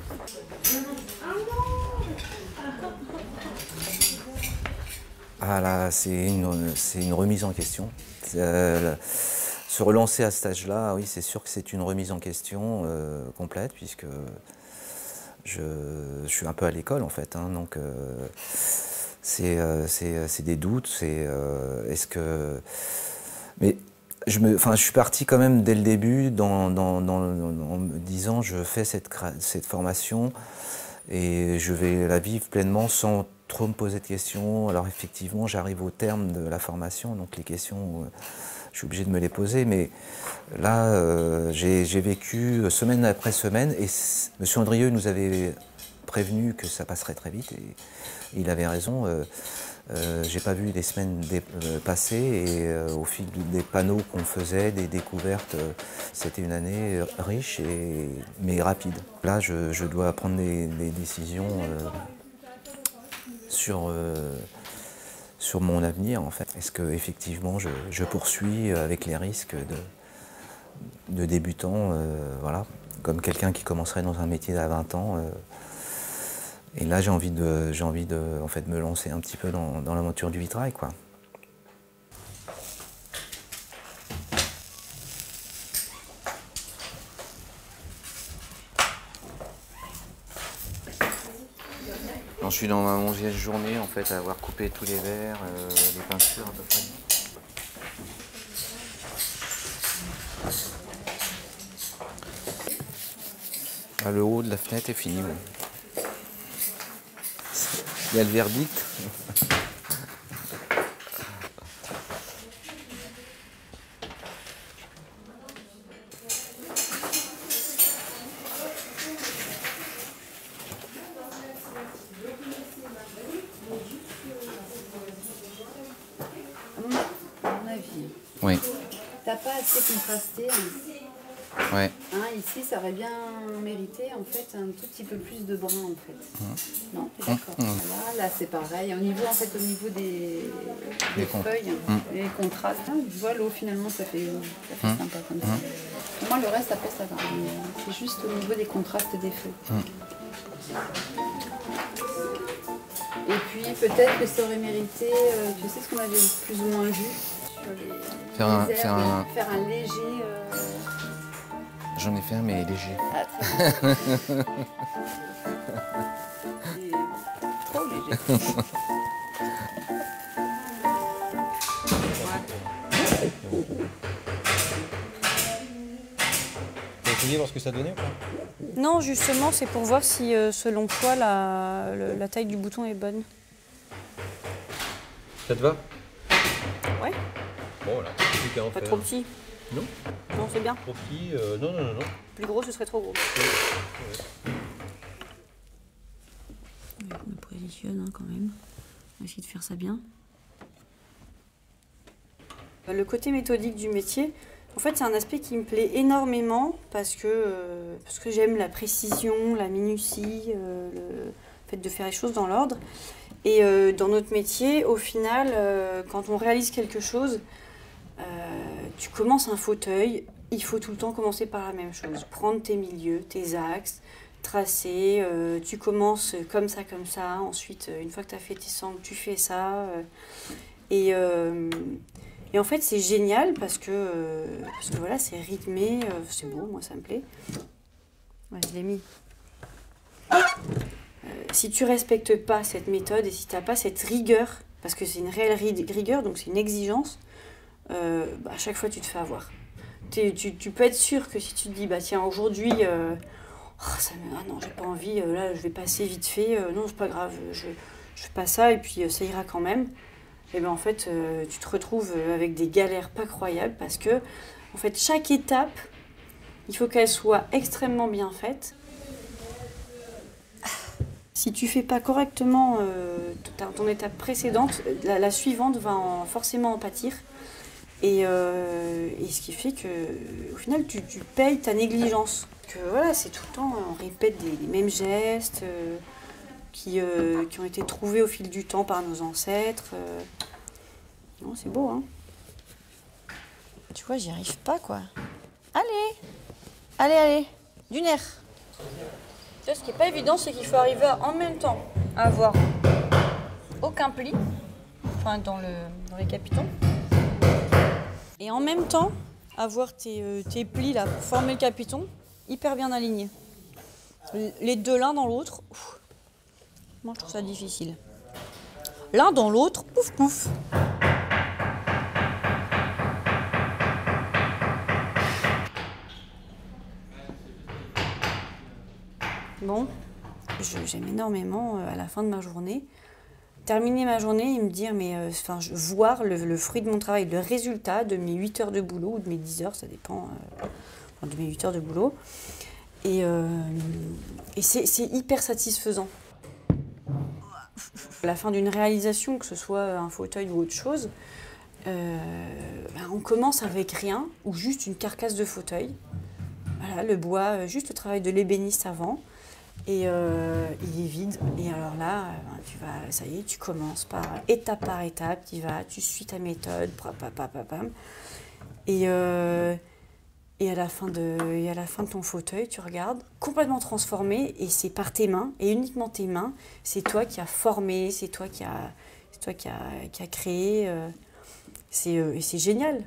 H: Ah là, c'est une, une remise en question. Euh, se relancer à cet âge-là, oui, c'est sûr que c'est une remise en question euh, complète, puisque je, je suis un peu à l'école, en fait. Hein, donc, euh, c'est euh, des doutes, c'est... Euh, est-ce que... Mais je, me, enfin, je suis parti quand même dès le début dans, dans, dans, en me disant je fais cette, cette formation et je vais la vivre pleinement sans trop me poser de questions. Alors effectivement, j'arrive au terme de la formation, donc les questions... Euh, je suis obligé de me les poser, mais là, euh, j'ai vécu semaine après semaine, et M. Andrieux nous avait prévenu que ça passerait très vite, et il avait raison. Euh, euh, j'ai pas vu les semaines dé, euh, passer, et euh, au fil des panneaux qu'on faisait, des découvertes, euh, c'était une année riche, et, mais rapide. Là, je, je dois prendre des, des décisions euh, sur... Euh, sur mon avenir, en fait. Est-ce que effectivement je, je poursuis avec les risques de, de débutant, euh, voilà, comme quelqu'un qui commencerait dans un métier à vingt ans. Euh, et là, j'ai envie de, j'ai envie de, en fait, me lancer un petit peu dans, dans l'aventure du vitrail, quoi. Je suis dans ma onzième journée en fait à avoir coupé tous les verres, euh, les peintures à peu près. Ah, le haut de la fenêtre est fini. Ouais. Il y a le verdict. Oui.
N: T'as pas assez contrasté. Hein.
H: Ouais.
N: Hein, ici, ça aurait bien mérité en fait un tout petit peu plus de brun en fait. Mmh. Non, t'es d'accord. Mmh. Voilà, là c'est pareil. Au niveau en fait, au niveau des, des feuilles, mmh. les contrastes. Hein, tu vois l'eau finalement, ça fait, ça fait mmh. sympa comme ça. Mmh. Pour moi, le reste après ça va. C'est juste au niveau des contrastes des feuilles. Mmh. Et puis peut-être que ça aurait mérité, euh, tu sais ce qu'on avait plus ou moins vu. Les,
H: faire, un,
N: les
H: faire, un...
N: faire un léger... Euh...
H: J'en ai fait un, mais léger.
N: Ah, très bien. Trop léger.
G: T'as essayé voir ce que ça donnait ou pas?
I: Non, justement, c'est pour voir si, euh, selon toi, la, le, la taille du bouton est bonne.
G: Ça te va?
I: Ouais.
G: Bon, voilà, plus qu'à en
I: Pas
G: faire.
I: trop petit?
G: Non.
I: Non, c'est bien.
G: Trop petit, euh, non, non, non, non.
I: Plus gros, ce serait trop gros.
G: Ouais. Ouais.
I: On me positionne hein, quand même. On va essayer de faire ça bien. Le côté méthodique du métier, en fait, c'est un aspect qui me plaît énormément parce que, euh, parce que j'aime la précision, la minutie, euh, le fait de faire les choses dans l'ordre. Et euh, dans notre métier, au final, euh, quand on réalise quelque chose, euh, tu commences un fauteuil, il faut tout le temps commencer par la même chose. Prendre tes milieux, tes axes, tracer, euh, tu commences comme ça, comme ça. Ensuite, une fois que tu as fait tes sangles, tu fais ça. Euh, et, euh, et en fait, c'est génial parce que, euh, parce que voilà, c'est rythmé, euh, c'est beau, moi ça me plaît. Ouais, je l'ai mis. Euh, si tu respectes pas cette méthode et si tu n'as pas cette rigueur, parce que c'est une réelle rigueur, donc c'est une exigence, euh, bah, à chaque fois tu te fais avoir. Tu, tu, tu peux être sûr que si tu te dis, bah tiens, aujourd'hui, euh, oh, ça me, ah non, j'ai pas envie, euh, là je vais passer vite fait, euh, non, c'est pas grave, je, je fais pas ça et puis euh, ça ira quand même. Et bien en fait, euh, tu te retrouves avec des galères pas croyables parce que, en fait, chaque étape, il faut qu'elle soit extrêmement bien faite. Si tu fais pas correctement euh, ton étape précédente, la, la suivante va en, forcément en pâtir. Et, euh, et ce qui fait que, au final, tu, tu payes ta négligence. Que voilà, c'est tout le temps, on répète des, les mêmes gestes euh, qui, euh, qui ont été trouvés au fil du temps par nos ancêtres. Euh. Non, c'est beau, hein. Tu vois, j'y arrive pas, quoi. Allez, allez, allez, du nerf. Tu vois, ce qui n'est pas évident, c'est qu'il faut arriver à, en même temps à avoir aucun pli, enfin dans, le, dans les capitons, et en même temps avoir tes, euh, tes plis là pour former le capiton hyper bien alignés. Les deux l'un dans l'autre, moi je trouve ça difficile. L'un dans l'autre, pouf pouf. Bon, j'aime énormément euh, à la fin de ma journée. Terminer ma journée et me dire, mais euh, enfin, je, voir le, le fruit de mon travail, le résultat de mes huit heures de boulot ou de mes dix heures, ça dépend, euh, enfin, de mes huit heures de boulot. Et, euh, et c'est hyper satisfaisant. À la fin d'une réalisation, que ce soit un fauteuil ou autre chose, euh, ben on commence avec rien ou juste une carcasse de fauteuil. Voilà, le bois, juste le travail de l'ébéniste avant. Et euh, il est vide. Et alors là, tu vas, ça y est, tu commences par étape par étape, tu vas, tu suis ta méthode, papapapapam. Et, euh, et, à la fin de, et à la fin de ton fauteuil, tu regardes, complètement transformé, et c'est par tes mains, et uniquement tes mains. C'est toi qui as formé, c'est toi qui as, c'est toi qui a, qui a créé. Euh, c'est, euh, et c'est génial.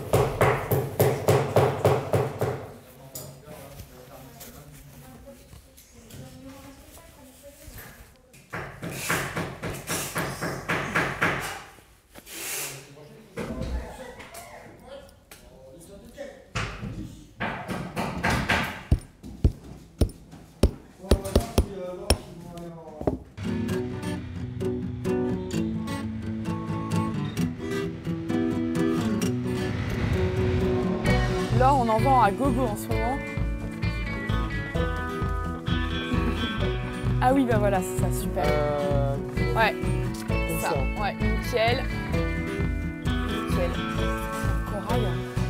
K: Là, on en vend à gogo en ce moment. Ah oui, bah voilà, c'est ça, super. Euh... Ouais, ça, ça, ouais, nickel. Nickel. Corail.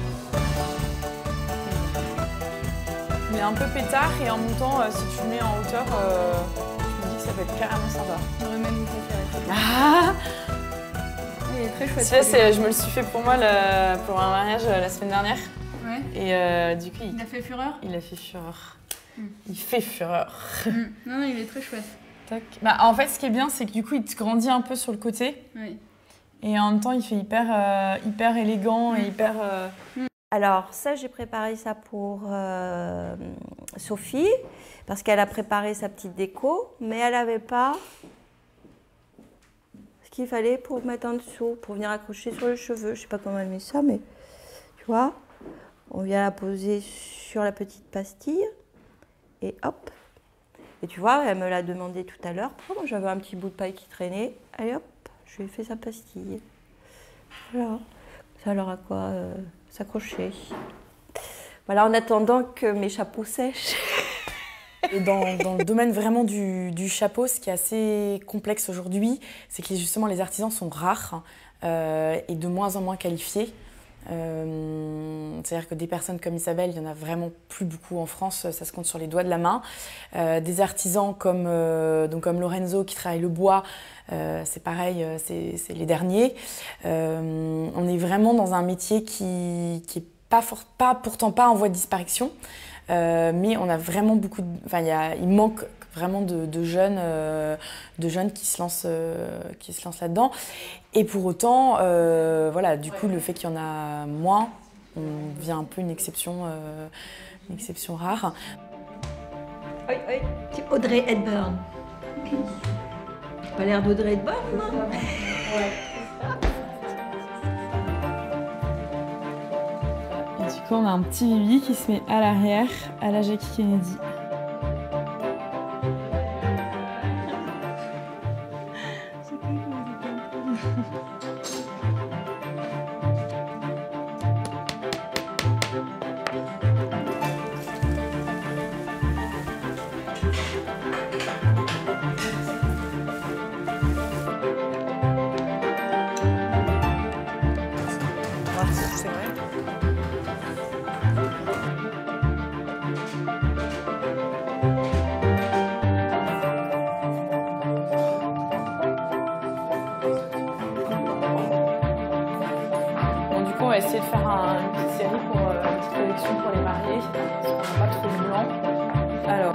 K: Il est un peu pétard et en montant, euh, si tu le mets en hauteur, euh, je me dis que ça peut être carrément sympa.
N: J'aurais même préféré.
K: Ah,
N: il est très chouette.
K: Tu sais, je me le suis fait pour moi le, pour un mariage la semaine dernière.
N: Ouais.
K: Et euh, du coup, il,
N: il a fait fureur.
K: Il a fait fureur. Mm. Il fait fureur.
N: Mm. Non, non, il est très chouette.
K: Tac. Bah, en fait, ce qui est bien, c'est que du coup, il te grandit un peu sur le côté.
N: Oui.
K: Et en même temps, il fait hyper, euh, hyper élégant mm. et hyper... Euh...
O: Mm. Alors, ça, j'ai préparé ça pour euh, Sophie, parce qu'elle a préparé sa petite déco, mais elle n'avait pas ce qu'il fallait pour mettre en dessous, pour venir accrocher sur le cheveu. Je ne sais pas comment elle met ça, mais tu vois, on vient la poser sur la petite pastille, et hop. Et tu vois, elle me l'a demandé tout à l'heure. Moi, j'avais un petit bout de paille qui traînait. Allez hop, je lui ai fait sa pastille. Voilà. Ça leur a quoi euh, s'accrocher. Voilà, en attendant que mes chapeaux sèchent.
K: Et dans, dans le domaine vraiment du, du chapeau, ce qui est assez complexe aujourd'hui, c'est que justement les artisans sont rares euh, et de moins en moins qualifiés. Euh, C'est-à-dire que des personnes comme Isabelle, il n'y en a vraiment plus beaucoup en France, ça se compte sur les doigts de la main. Euh, des artisans comme, euh, donc comme Lorenzo qui travaille le bois, euh, c'est pareil, c'est les derniers. Euh, on est vraiment dans un métier qui qui est pas, for pas pourtant pas en voie de disparition, euh, mais on a vraiment beaucoup de, enfin, il y a, il manque vraiment de, de jeunes, euh, de jeunes qui se lancent, euh, qui se lancent là-dedans. Et pour autant, euh, voilà, du coup, le fait qu'il y en a moins, on devient un peu une exception, euh, une exception rare.
O: Oui, oui, c'est Audrey Hepburn. Pas l'air d'Audrey Hepburn, non?
K: Et du coup, on a un petit Bibi qui se met à l'arrière, à la Jackie Kennedy. On va essayer de faire un, une petite série pour euh, une petite collection pour les mariés, parce qu'on n'a pas trop de blanc. Alors.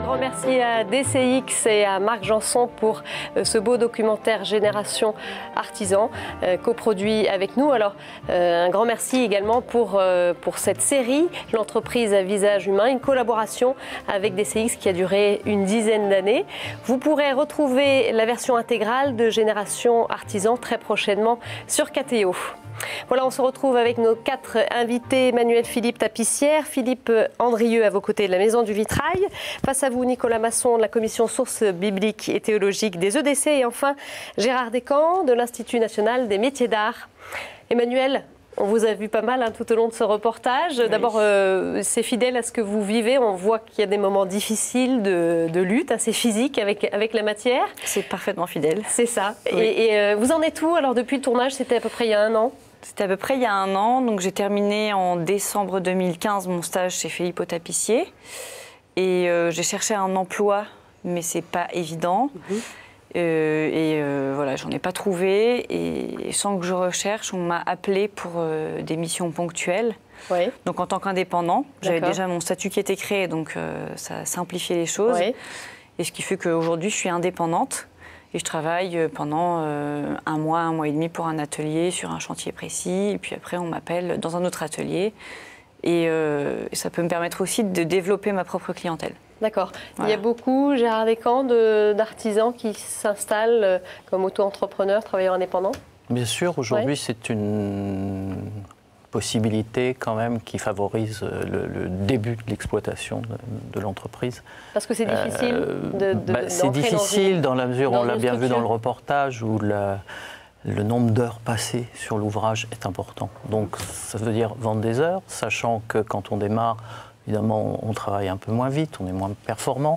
A: grand merci à D C X et à Marc Janson pour ce beau documentaire Génération Artisan, coproduit avec nous. Alors, un grand merci également pour, pour cette série, l'entreprise à visage humain, une collaboration avec D C X qui a duré une dizaine d'années. Vous pourrez retrouver la version intégrale de Génération Artisan très prochainement sur K T O. Voilà, on se retrouve avec nos quatre invités. Emmanuel Philippe, tapissière, Philippe Andrieux à vos côtés de la Maison du Vitrail. Face à vous, Nicolas Masson de la Commission Sources Bibliques et Théologiques des E D C. Et enfin, Gérard Descamps de l'Institut National des Métiers d'Art. Emmanuel, on vous a vu pas mal hein, tout au long de ce reportage. Oui. D'abord, euh, c'est fidèle à ce que vous vivez. On voit qu'il y a des moments difficiles de, de lutte, assez physique avec, avec la matière.
Q: C'est parfaitement fidèle.
A: C'est ça. Oui. Et, et euh, vous en êtes où alors depuis le tournage? C'était à peu près il y a un an.
Q: C'était à peu près il y a un an. Donc j'ai terminé en décembre deux mille quinze mon stage chez Filippo Tapissier. Et euh, j'ai cherché un emploi, mais c'est pas évident. Mmh. Euh, et euh, voilà, j'en ai pas trouvé. Et sans que je recherche, on m'a appelé pour euh, des missions ponctuelles. Oui. Donc en tant qu'indépendant, j'avais déjà mon statut qui était créé, donc euh, ça simplifiait les choses. Oui. Et ce qui fait qu'aujourd'hui, je suis indépendante. Et je travaille pendant euh, un mois, un mois et demi pour un atelier sur un chantier précis. Et puis après, on m'appelle dans un autre atelier. Et, euh, et ça peut me permettre aussi de développer ma propre clientèle.
A: D'accord. Voilà. Il y a beaucoup, Gérard Descamps, d'artisans qui s'installent comme auto-entrepreneurs, travailleurs indépendants?
D: Bien sûr, aujourd'hui, ouais. c'est une possibilité quand même qui favorise le, le début de l'exploitation de, de l'entreprise.
A: Parce que c'est difficile euh, de, de
D: bah, C'est difficile dans, une, dans la mesure, on l'a bien vu dans le reportage, où la, le nombre d'heures passées sur l'ouvrage est important. Donc ça veut dire vendre des heures, sachant que quand on démarre, évidemment, on travaille un peu moins vite, on est moins performant.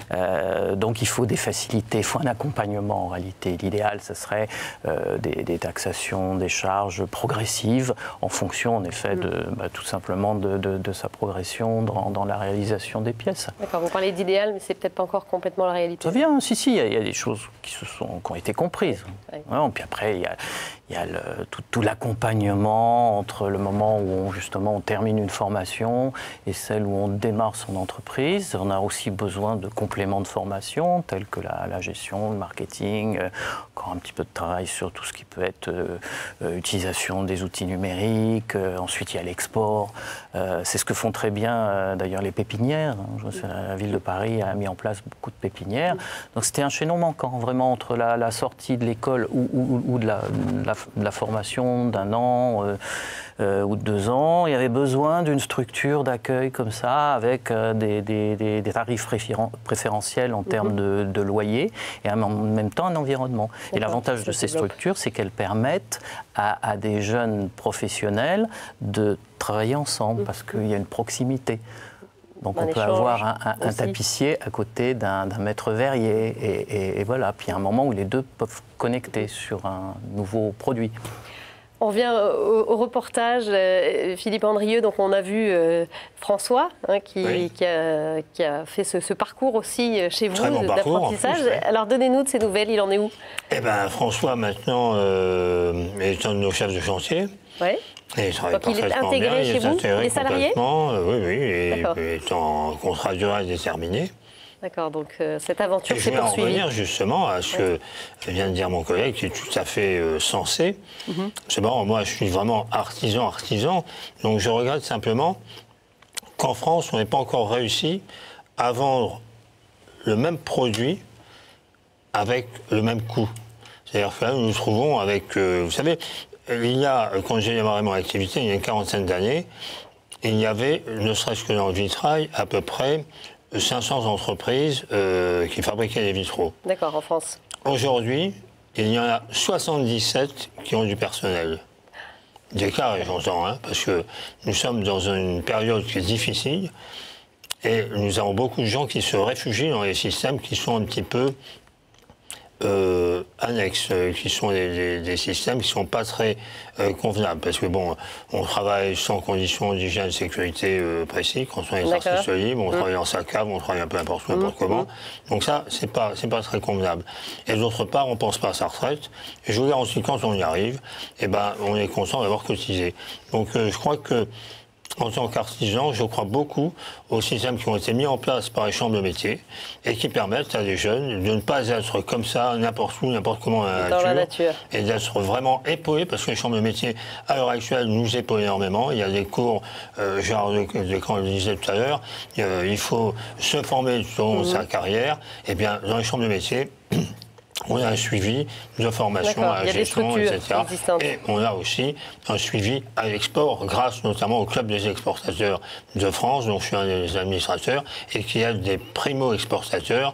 D: Euh, donc, il faut des facilités, il faut un accompagnement en réalité. L'idéal, ce serait euh, des, des taxations, des charges progressives en fonction, en effet, de, bah, tout simplement de, de, de sa progression dans, dans la réalisation des pièces.
A: D'accord, vous parlez d'idéal, mais c'est peut-être pas encore complètement la réalité.
D: Ça vient, si, si, il y, y a des choses qui, se sont, qui ont été comprises. Oui. Ouais, puis après, il y a, il y a le, tout, tout l'accompagnement entre le moment où on, justement, on termine une formation et celle où on démarre son entreprise. On a aussi besoin de compléments de formation tels que la, la gestion, le marketing, euh, encore un petit peu de travail sur tout ce qui peut être euh, euh, utilisation des outils numériques. Euh, ensuite, il y a l'export. Euh, c'est ce que font très bien euh, d'ailleurs les pépinières. Hein. Je sais, la ville de Paris a mis en place beaucoup de pépinières. Donc c'était un chaînon manquant vraiment entre la, la sortie de l'école ou, ou, ou de, la, de, la, de la formation d'un an euh, euh, ou de deux ans. Il y avait besoin d'une structure d'accueil comme ça, avec euh, des, des, des, des tarifs préférentiels en termes mmh. de, de loyer et en même temps un environnement. Et l'avantage de ces structures, c'est qu'elles permettent à, à des jeunes professionnels de travailler ensemble mmh. parce qu'il y a une proximité. Donc on peut avoir un, un, un tapissier à côté d'un maître verrier et, et, et voilà. Puis il y a un moment où les deux peuvent connecter sur un nouveau produit.
A: On revient au, au reportage, euh, Philippe Andrieux, donc on a vu euh, François hein, qui, oui. qui, a, qui a fait ce, ce parcours aussi chez vous d'apprentissage. Ouais. Alors donnez-nous de ces nouvelles, il en est où?
C: Eh bien François maintenant euh, est un de nos chefs de chantier.
A: Ouais.
C: Et il
A: donc il est intégré
C: bien,
A: chez vous, les salariés
C: euh, Oui, oui, et est en contrat de durée déterminé.
A: D'accord, donc euh, cette aventure s'est poursuivie.
C: Je vais en revenir justement à ce ouais. que vient de dire mon collègue, qui est tout à fait euh, sensé. Mm-hmm. C'est bon, moi je suis vraiment artisan, artisan, donc je regrette simplement qu'en France, on n'ait pas encore réussi à vendre le même produit avec le même coût. C'est-à-dire que là, nous nous trouvons avec, euh, vous savez, il y a, quand j'ai démarré mon activité, il y a une quarantaine d'années, il y avait, ne serait-ce que dans le vitrail, à peu près cinq cents entreprises euh, qui fabriquaient des vitraux.
A: D'accord, en France.
C: Aujourd'hui, il y en a soixante-dix-sept qui ont du personnel. Des cas, j'entends, hein, parce que nous sommes dans une période qui est difficile et nous avons beaucoup de gens qui se réfugient dans les systèmes qui sont un petit peu Euh, annexes, euh, qui sont des, des, des systèmes qui ne sont pas très euh, convenables. Parce que, bon, on travaille sans conditions d'hygiène et de sécurité euh, précises. Quand on est artiste libre, on mmh. travaille dans sa cave, on travaille un peu n'importe où, n'importe mmh. comment. Donc ça, c'est pas, c'est pas très convenable. Et d'autre part, on ne pense pas à sa retraite. Et je vous garantis, quand on y arrive, eh ben, on est content d'avoir cotisé. Donc euh, je crois que en tant qu'artisan, je crois beaucoup aux systèmes qui ont été mis en place par les chambres de métiers et qui permettent à des jeunes de ne pas être comme ça, n'importe où, n'importe comment dans la nature.
A: Dans la nature.
C: Et d'être vraiment épaulés, parce que les chambres de métiers, à l'heure actuelle, nous épaulent énormément. Il y a des cours, euh, genre, de, de, quand on le disait tout à l'heure, euh, il faut se former dans mmh. sa carrière. Et bien, dans les chambres de métiers, on a un suivi de formation à la gestion, et cetera. Et on a aussi un suivi à l'export, grâce notamment au Club des exportateurs de France, dont je suis un des administrateurs, et qui aide des primo-exportateurs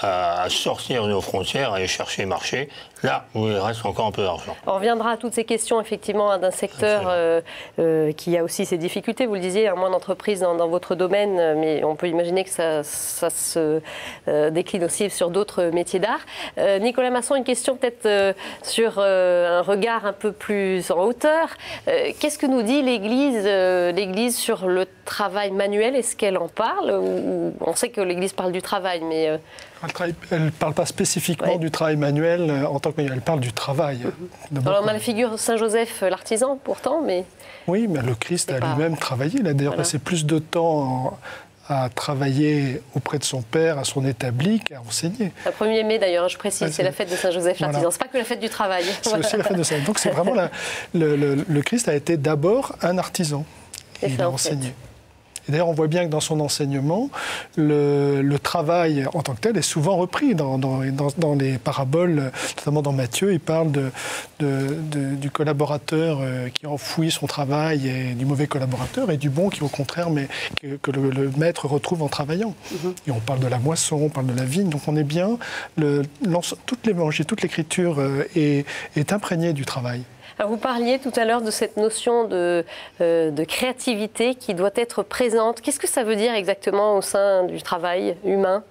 C: à sortir de nos frontières, à aller chercher marché, là où il reste encore un peu d'argent.
A: On reviendra à toutes ces questions, effectivement, d'un secteur euh, euh, qui a aussi ses difficultés. Vous le disiez, un moins d'entreprises dans, dans votre domaine, mais on peut imaginer que ça, ça se euh, décline aussi sur d'autres métiers d'art. Euh, Nicolas Masson, une question peut-être euh, sur euh, un regard un peu plus en hauteur. Euh, Qu'est-ce que nous dit l'Église euh, l'Église sur le travail manuel? Est-ce qu'elle en parle ou, on sait que l'Église parle du travail, mais... Euh...
E: Elle ne parle pas spécifiquement ouais. du travail manuel euh, en tant que manuel, elle parle du travail.
A: Mm-hmm. Alors on a la figure Saint-Joseph, l'artisan, pourtant, mais... Oui,
E: mais le Christ a pas... lui-même travaillé. Il a d'ailleurs voilà. passé plus de temps en... à travailler auprès de son père, à son établi, qu'à enseigner.
A: Le premier mai, d'ailleurs, je précise, ouais, c'est la fête de Saint-Joseph, l'artisan. Voilà. C'est pas que la fête du travail.
E: C'est voilà. aussi la fête de Saint-Joseph. Donc c'est vraiment... La... Le, le, le Christ a été d'abord un artisan. Et il a enseigné. Fait. Et d'ailleurs, on voit bien que dans son enseignement, le, le travail en tant que tel est souvent repris dans, dans, dans, dans les paraboles, notamment dans Matthieu. Il parle de, de, de, du collaborateur qui enfouit son travail et du mauvais collaborateur, et du bon qui, au contraire, mais, que, que le, le maître retrouve en travaillant. Mm-hmm. Et on parle de la moisson, on parle de la vigne. Donc on est bien, le, toute l'évangile, toute l'écriture est, est imprégnée du travail.
A: Alors vous parliez tout à l'heure de cette notion de, euh, de créativité qui doit être présente. Qu'est-ce que ça veut dire exactement au sein du travail humain?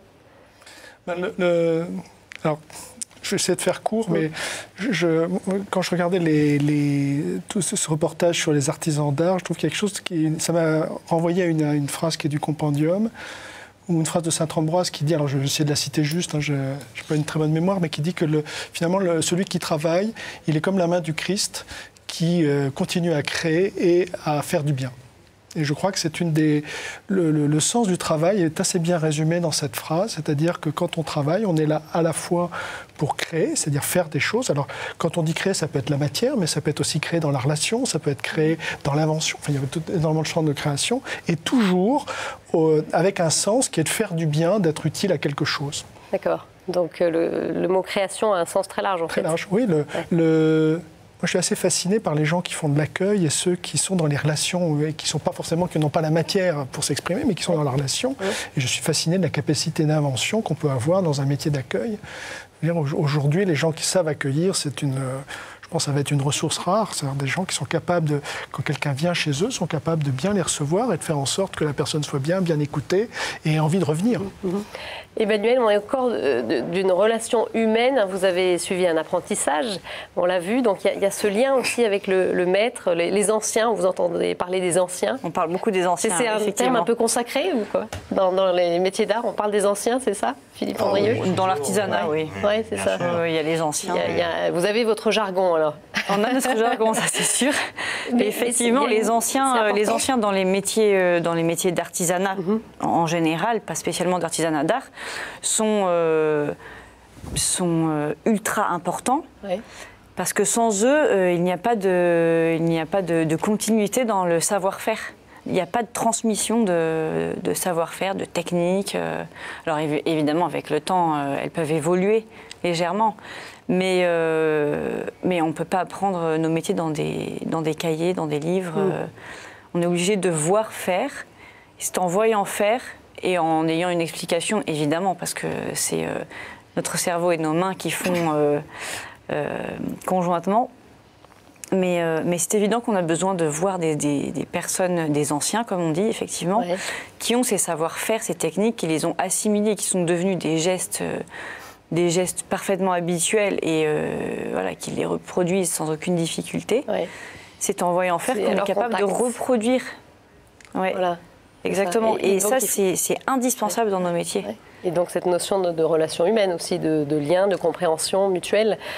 E: ben le, le... Alors, je vais essayer de faire court, mais je, quand je regardais les, les, tout ce, ce reportage sur les artisans d'art, je trouve quelque chose qui... Ça m'a renvoyé à une, à une phrase qui est du Compendium, ou une phrase de saint Ambroise qui dit, alors je vais essayer de la citer juste, hein, je n'ai pas une très bonne mémoire, mais qui dit que le, finalement le, celui qui travaille, il est comme la main du Christ qui euh, continue à créer et à faire du bien. Et je crois que c'est une des... Le, le, le sens du travail est assez bien résumé dans cette phrase, c'est-à-dire que quand on travaille, on est là à la fois pour créer, c'est-à-dire faire des choses. Alors, quand on dit créer, ça peut être la matière, mais ça peut être aussi créer dans la relation, ça peut être créer dans l'invention. Enfin, il y a tout, énormément de champs de création, et toujours euh, avec un sens qui est de faire du bien, d'être utile à quelque chose.
A: D'accord. Donc, euh, le, le mot création a un sens très large, en
E: très
A: fait.
E: Très large, oui. Le... Ouais. le Moi, je suis assez fasciné par les gens qui font de l'accueil et ceux qui sont dans les relations, et qui sont pas forcément, qui n'ont pas la matière pour s'exprimer, mais qui sont dans la relation. Oui. Et je suis fasciné de la capacité d'invention qu'on peut avoir dans un métier d'accueil. Aujourd'hui, les gens qui savent accueillir, c'est une... Je pense que ça va être une ressource rare, c'est-à-dire des gens qui sont capables, de, quand quelqu'un vient chez eux, sont capables de bien les recevoir et de faire en sorte que la personne soit bien, bien écoutée et ait envie de revenir.
A: Mmh. Emmanuel, on est encore d'une relation humaine. Vous avez suivi un apprentissage, on l'a vu, donc il y, y a ce lien aussi avec le, le maître, les, les anciens. Vous entendez parler des anciens?
Q: On parle beaucoup des anciens.
A: C'est un terme un peu consacré ou quoi? Dans, dans les métiers d'art, on parle des anciens, c'est ça, Philippe Andrieux?
Q: Oh, dans l'artisanat,
A: ouais.
Q: oui.
A: Oui, c'est ça.
Q: Il oui, y a les anciens.
A: Y a, y a, vous avez votre jargon alors?
Q: On a notre jargon, ça c'est sûr. Mais effectivement, les anciens, les anciens dans les métiers, dans les métiers d'artisanat mm-hmm. en général, pas spécialement d'artisanat d'art, sont, euh, sont euh, ultra importants. Ouais. Parce que sans eux, euh, il n'y a pas de, il n'y a pas de, de continuité dans le savoir-faire. Il n'y a pas de transmission de, de savoir-faire, de technique. Euh. Alors évidemment, avec le temps, euh, elles peuvent évoluer légèrement. Mais, euh, mais on ne peut pas apprendre nos métiers dans des, dans des cahiers, dans des livres. Mmh. Euh, on est obligé de voir faire. C'est en voyant faire et en ayant une explication, évidemment, parce que c'est euh, notre cerveau et nos mains qui font euh, euh, conjointement. Mais, euh, mais c'est évident qu'on a besoin de voir des, des, des personnes, des anciens, comme on dit, effectivement, ouais. qui ont ces savoir-faire, ces techniques, qui les ont assimilés, qui sont devenus des gestes... Euh, des gestes parfaitement habituels et euh, voilà, qu'ils les reproduisent sans aucune difficulté. Ouais. C'est en voyant faire qu'on est capable contact. de reproduire. Ouais. Voilà. Exactement. Et, et, et ça, c'est indispensable ouais. dans nos métiers. Ouais.
A: Et donc cette notion de, de relation humaine aussi, de, de lien, de compréhension mutuelle.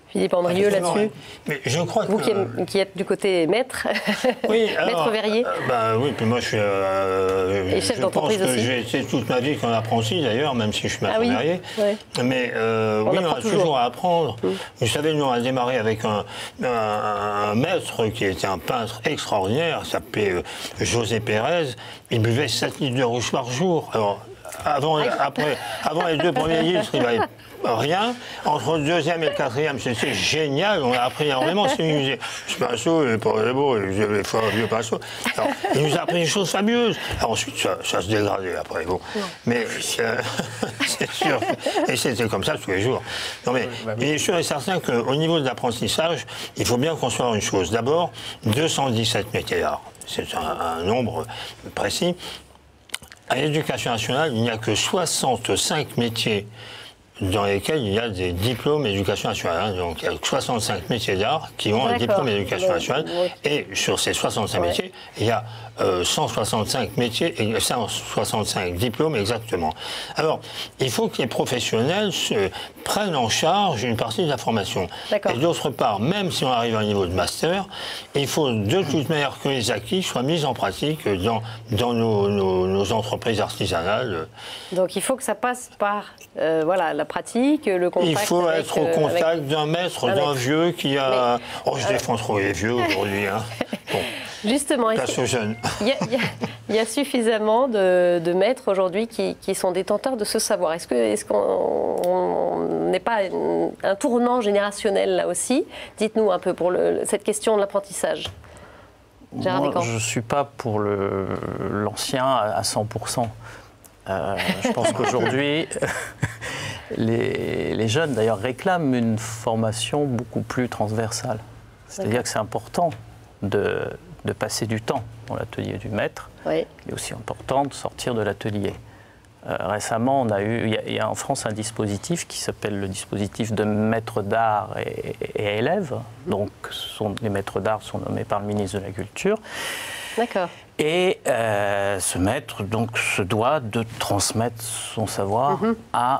A: Philippe Andrieux, là-dessus.
C: Mais je crois
A: Vous
C: que...
A: Vous qui êtes du côté maître,
C: oui,
A: maître verrier.
C: Euh, bah, oui, puis moi je suis... Euh,
A: Et chef
C: je
A: d'entreprise
C: pense que
A: aussi.
C: j'ai été toute ma vie comme apprenti d'ailleurs, même si je suis maître
A: Ah oui,
C: verrier.
A: ouais.
C: Mais euh,
A: on
C: oui, on a toujours, toujours à apprendre. Mmh. Vous savez, nous on a démarré avec un, un, un maître qui était un peintre extraordinaire, il s'appelait euh, José Pérez. Il buvait sept litres de rouge par jour. Alors, avant, après, avant les deux premiers litres, il avait rien. Entre le deuxième et le quatrième, c'était génial. On a appris énormément. C'est lui qui disait, ce pinceau, il n'est pas beau, il faut un vieux pinceau. Alors, il nous a appris des choses fabuleuses. Alors, ensuite, ça, ça se dégradait après. Bon. Mais euh, c'est sûr. Et c'était comme ça tous les jours. Non, mais il est sûr et certain qu'au niveau de l'apprentissage, il faut bien concevoir une chose. D'abord, deux cent dix-sept métiers d'art. C'est un, un nombre précis. À l'éducation nationale, il n'y a que soixante-cinq métiers dans lesquels il y a des diplômes d'éducation nationale. Donc il y a soixante-cinq métiers d'art qui ont un diplôme d'éducation nationale. Et sur ces soixante-cinq ouais. métiers, il y a euh, cent soixante-cinq métiers et cent soixante-cinq diplômes exactement. Alors, il faut que les professionnels se prennent en charge une partie de la formation. Et d'autre part, même si on arrive à un niveau de master, il faut de toute manière que les acquis soient mis en pratique dans, dans nos, nos, nos entreprises artisanales.
A: Donc il faut que ça passe par euh, voilà, la pratique, le contact.
C: Il faut
A: avec,
C: être au contact
A: avec...
C: d'un maître, d'un vieux qui a... Mais... Oh, je défends trop les vieux aujourd'hui. Hein. Bon.
A: Justement, il y, y, y a suffisamment de, de maîtres aujourd'hui qui, qui sont détenteurs de ce savoir. Est-ce est-ce qu'on n'est pas un tournant générationnel là aussi? Dites-nous un peu pour le, cette question de l'apprentissage.
D: Moi, je ne suis pas pour l'ancien à cent pour cent. Euh, je pense qu'aujourd'hui, les, les jeunes d'ailleurs réclament une formation beaucoup plus transversale. C'est-à-dire que c'est important de, de passer du temps dans l'atelier du maître. Oui. Il est aussi important de sortir de l'atelier. Euh, récemment, on a eu, il y a, il y a en France un dispositif qui s'appelle le dispositif de maître d'art et, et, et élèves. Donc, sont, les maîtres d'art sont nommés par le ministre de la Culture.
A: D'accord.
D: Et euh, ce maître donc, se doit de transmettre son savoir mm-hmm. à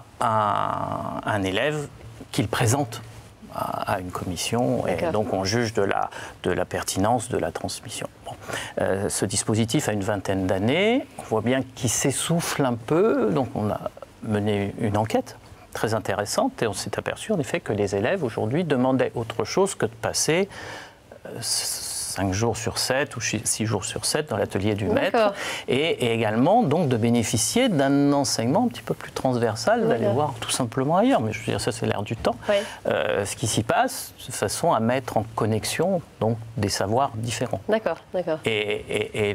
D: un, un élève qu'il présente à, à une commission. Et donc on juge de la, de la pertinence de la transmission. Bon. Euh, ce dispositif a une vingtaine d'années. On voit bien qu'il s'essouffle un peu. Donc on a mené une enquête très intéressante et on s'est aperçu en effet que les élèves aujourd'hui demandaient autre chose que de passer euh, cinq jours sur sept ou six jours sur sept dans l'atelier du maître et, et également donc de bénéficier d'un enseignement un petit peu plus transversal, d'aller voir tout simplement ailleurs. Mais je veux dire, ça c'est l'air du temps. Oui. Euh, ce qui s'y passe de façon à mettre en connexion donc des savoirs différents.
A: D'accord, d'accord.
D: Et, et, et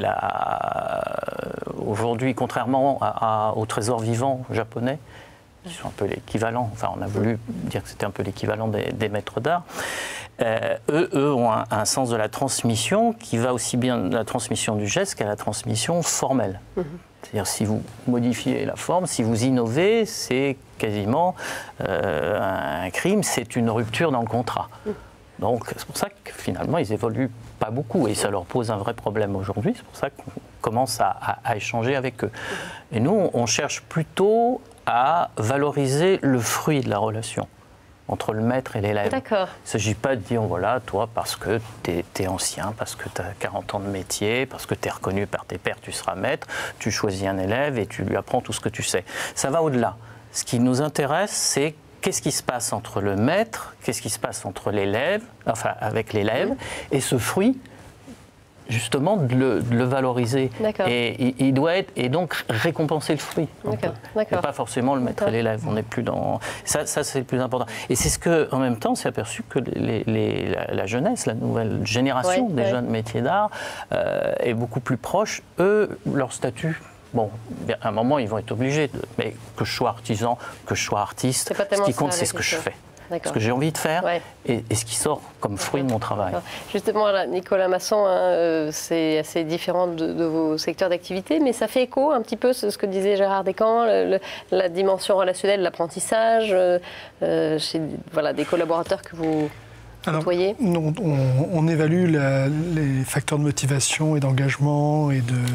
D: là, aujourd'hui, contrairement à, à, au trésor vivant japonais, qui sont un peu l'équivalent, enfin on a voulu dire que c'était un peu l'équivalent des, des maîtres d'art, euh, eux, eux ont un, un sens de la transmission qui va aussi bien de la transmission du geste qu'à la transmission formelle. Mm-hmm. C'est-à-dire si vous modifiez la forme, si vous innovez, c'est quasiment euh, un crime, c'est une rupture dans le contrat. Mm. Donc c'est pour ça que finalement ils évoluent pas beaucoup et ça leur pose un vrai problème aujourd'hui, c'est pour ça qu'on commence à, à, à échanger avec eux. Et nous on, on cherche plutôt à valoriser le fruit de la relation entre le maître et l'élève.
A: D'accord.
D: Il ne s'agit pas de dire, voilà, toi, parce que tu es ancien, parce que tu as quarante ans de métier, parce que tu es reconnu par tes pairs, tu seras maître, tu choisis un élève et tu lui apprends tout ce que tu sais. Ça va au-delà. Ce qui nous intéresse, c'est qu'est-ce qui se passe entre le maître, qu'est-ce qui se passe entre l'élève, enfin, avec l'élève, mmh. et ce fruit, justement de le, de le valoriser. Et il, il doit être et donc récompenser le fruit. Et pas forcément le maître et l'élève. On n'est plus dans ça. Ça c'est le plus important. Et c'est ce que, en même temps, on s'est aperçu que les, les, la, la jeunesse, la nouvelle génération ouais, des ouais. jeunes métiers d'art euh, est beaucoup plus proche. Eux, leur statut. Bon, à un moment, ils vont être obligés. De, mais que je sois artisan, que je sois artiste, ce qui compte, c'est ce que je fais. Ce que j'ai envie de faire ouais. et, et ce qui sort comme fruit de mon travail.
A: Justement, là, Nicolas Masson, hein, euh, c'est assez différent de, de vos secteurs d'activité, mais ça fait écho un petit peu ce, ce que disait Gérard Descamps, le, le, la dimension relationnelle, l'apprentissage, euh, euh, chez voilà, des collaborateurs que vous côtoyez.
E: Alors, on, on, on évalue la, les facteurs de motivation et d'engagement et de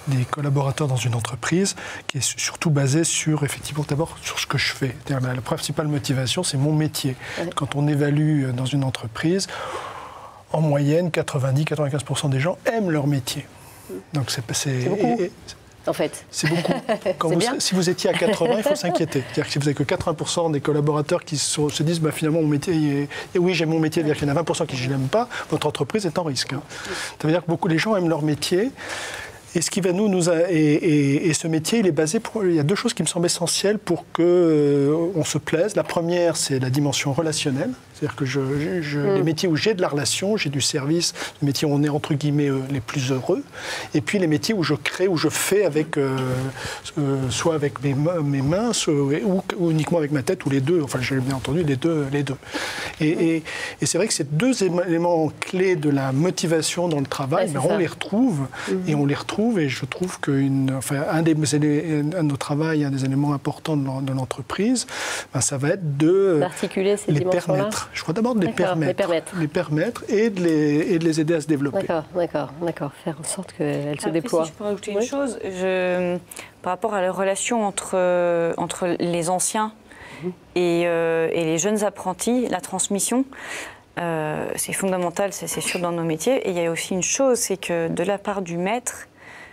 E: des collaborateurs dans une entreprise qui est surtout basée sur, effectivement, d'abord sur ce que je fais. La, la principale motivation, c'est mon métier. Ouais. Quand on évalue dans une entreprise, en moyenne, quatre-vingt-dix à quatre-vingt-quinze pour cent des gens aiment leur métier. Donc c'est, c'est,
A: c'est beaucoup.
E: Et, et,
A: en fait.
E: C'est beaucoup. Quand c'est vous, bien. Si vous étiez à quatre-vingts, il faut s'inquiéter. C'est-à-dire que si vous n'avez que quatre-vingts pour cent des collaborateurs qui se, se disent bah, finalement mon métier, est, et oui j'aime mon métier, c'est-à-dire qu'il y en a vingt pour cent qui ne l'aiment pas, votre entreprise est en risque. Hein. Ça veut dire que beaucoup de gens aiment leur métier. Et ce qui va nous, nous a, et, et, et ce métier, il est basé pour. Il y a deux choses qui me semblent essentielles pour que euh, on se plaise. La première, c'est la dimension relationnelle, c'est-à-dire que je, je, je, mm. les métiers où j'ai de la relation, j'ai du service, les métiers où on est entre guillemets euh, les plus heureux, et puis les métiers où je crée, où je fais avec, euh, euh, soit avec mes, mes mains, soit, ou, ou uniquement avec ma tête, ou les deux. Enfin, j'ai bien entendu les deux, les deux. Et, et, et c'est vrai que ces deux éléments clés de la motivation dans le travail, ouais, ben, on les retrouve mm. et on les retrouve. Et je trouve qu'un enfin, un des un de nos travail, un des éléments importants de l'entreprise, ben, ça va être de
A: d'articuler ces
E: les permettre. Je crois d'abord de les permettre, les permettre, les permettre et, de les, et de les aider à se développer.
A: D'accord, d'accord, d'accord. Faire en sorte qu'elles se
Q: Après,
A: déploient.
Q: Si je peux rajouter oui. une chose, je, par rapport à la relation entre, entre les anciens mmh. et, euh, et les jeunes apprentis, la transmission, euh, c'est fondamental, c'est sûr, dans nos métiers. Et il y a aussi une chose, c'est que de la part du maître,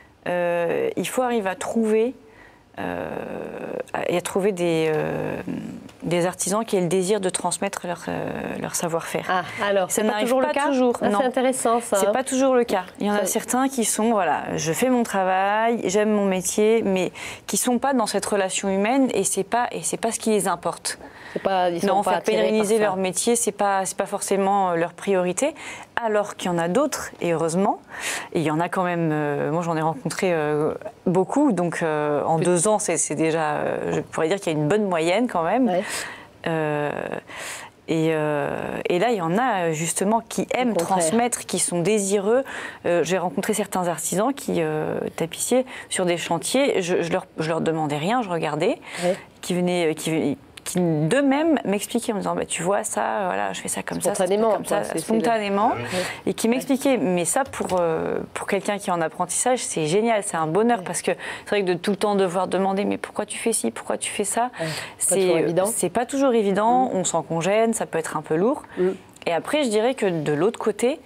Q: Euh, il faut arriver à trouver, euh, à, à trouver des, euh, des artisans qui aient le désir de transmettre leur, euh, leur savoir-faire.
A: Ah, alors,
Q: ça
A: n'arrive pas, pas
Q: le cas
A: toujours. Ah, c'est intéressant, ça.
Q: C'est
A: hein.
Q: pas toujours le cas. Il y en a ça... certains qui sont, voilà, je fais mon travail, j'aime mon métier, mais qui sont pas dans cette relation humaine et c'est pas et c'est pas ce qui les importe.
A: C'est pas, ils sont
Q: non,
A: pas
Q: faire pérenniser leur métier, c'est pas c'est pas forcément leur priorité. Alors qu'il y en a d'autres, et heureusement, et il y en a quand même. Euh, moi, j'en ai rencontré euh, beaucoup, donc euh, en deux ans, c'est déjà, euh, je pourrais dire qu'il y a une bonne moyenne quand même. Ouais. Euh, et, euh, et là, il y en a justement qui aiment transmettre, qui sont désireux. Euh, J'ai rencontré certains artisans qui euh, tapissiers sur des chantiers. Je, je leur je leur demandais rien, je regardais, ouais. qui venaient, qui venaient qui d'eux-mêmes m'expliquaient en me disant bah, tu vois ça, voilà, je fais ça comme ça,
A: spontanément,
Q: comme ça, spontanément, le... et qui m'expliquaient. Mais ça, pour, euh, pour quelqu'un qui est en apprentissage, c'est génial, c'est un bonheur, ouais. parce que c'est vrai que de tout le temps devoir demander mais pourquoi tu fais ci, pourquoi tu fais ça, ouais. c'est pas toujours évident, mmh. on sent qu'on gêne, ça peut être un peu lourd. Mmh. Et après, je dirais que de l'autre côté,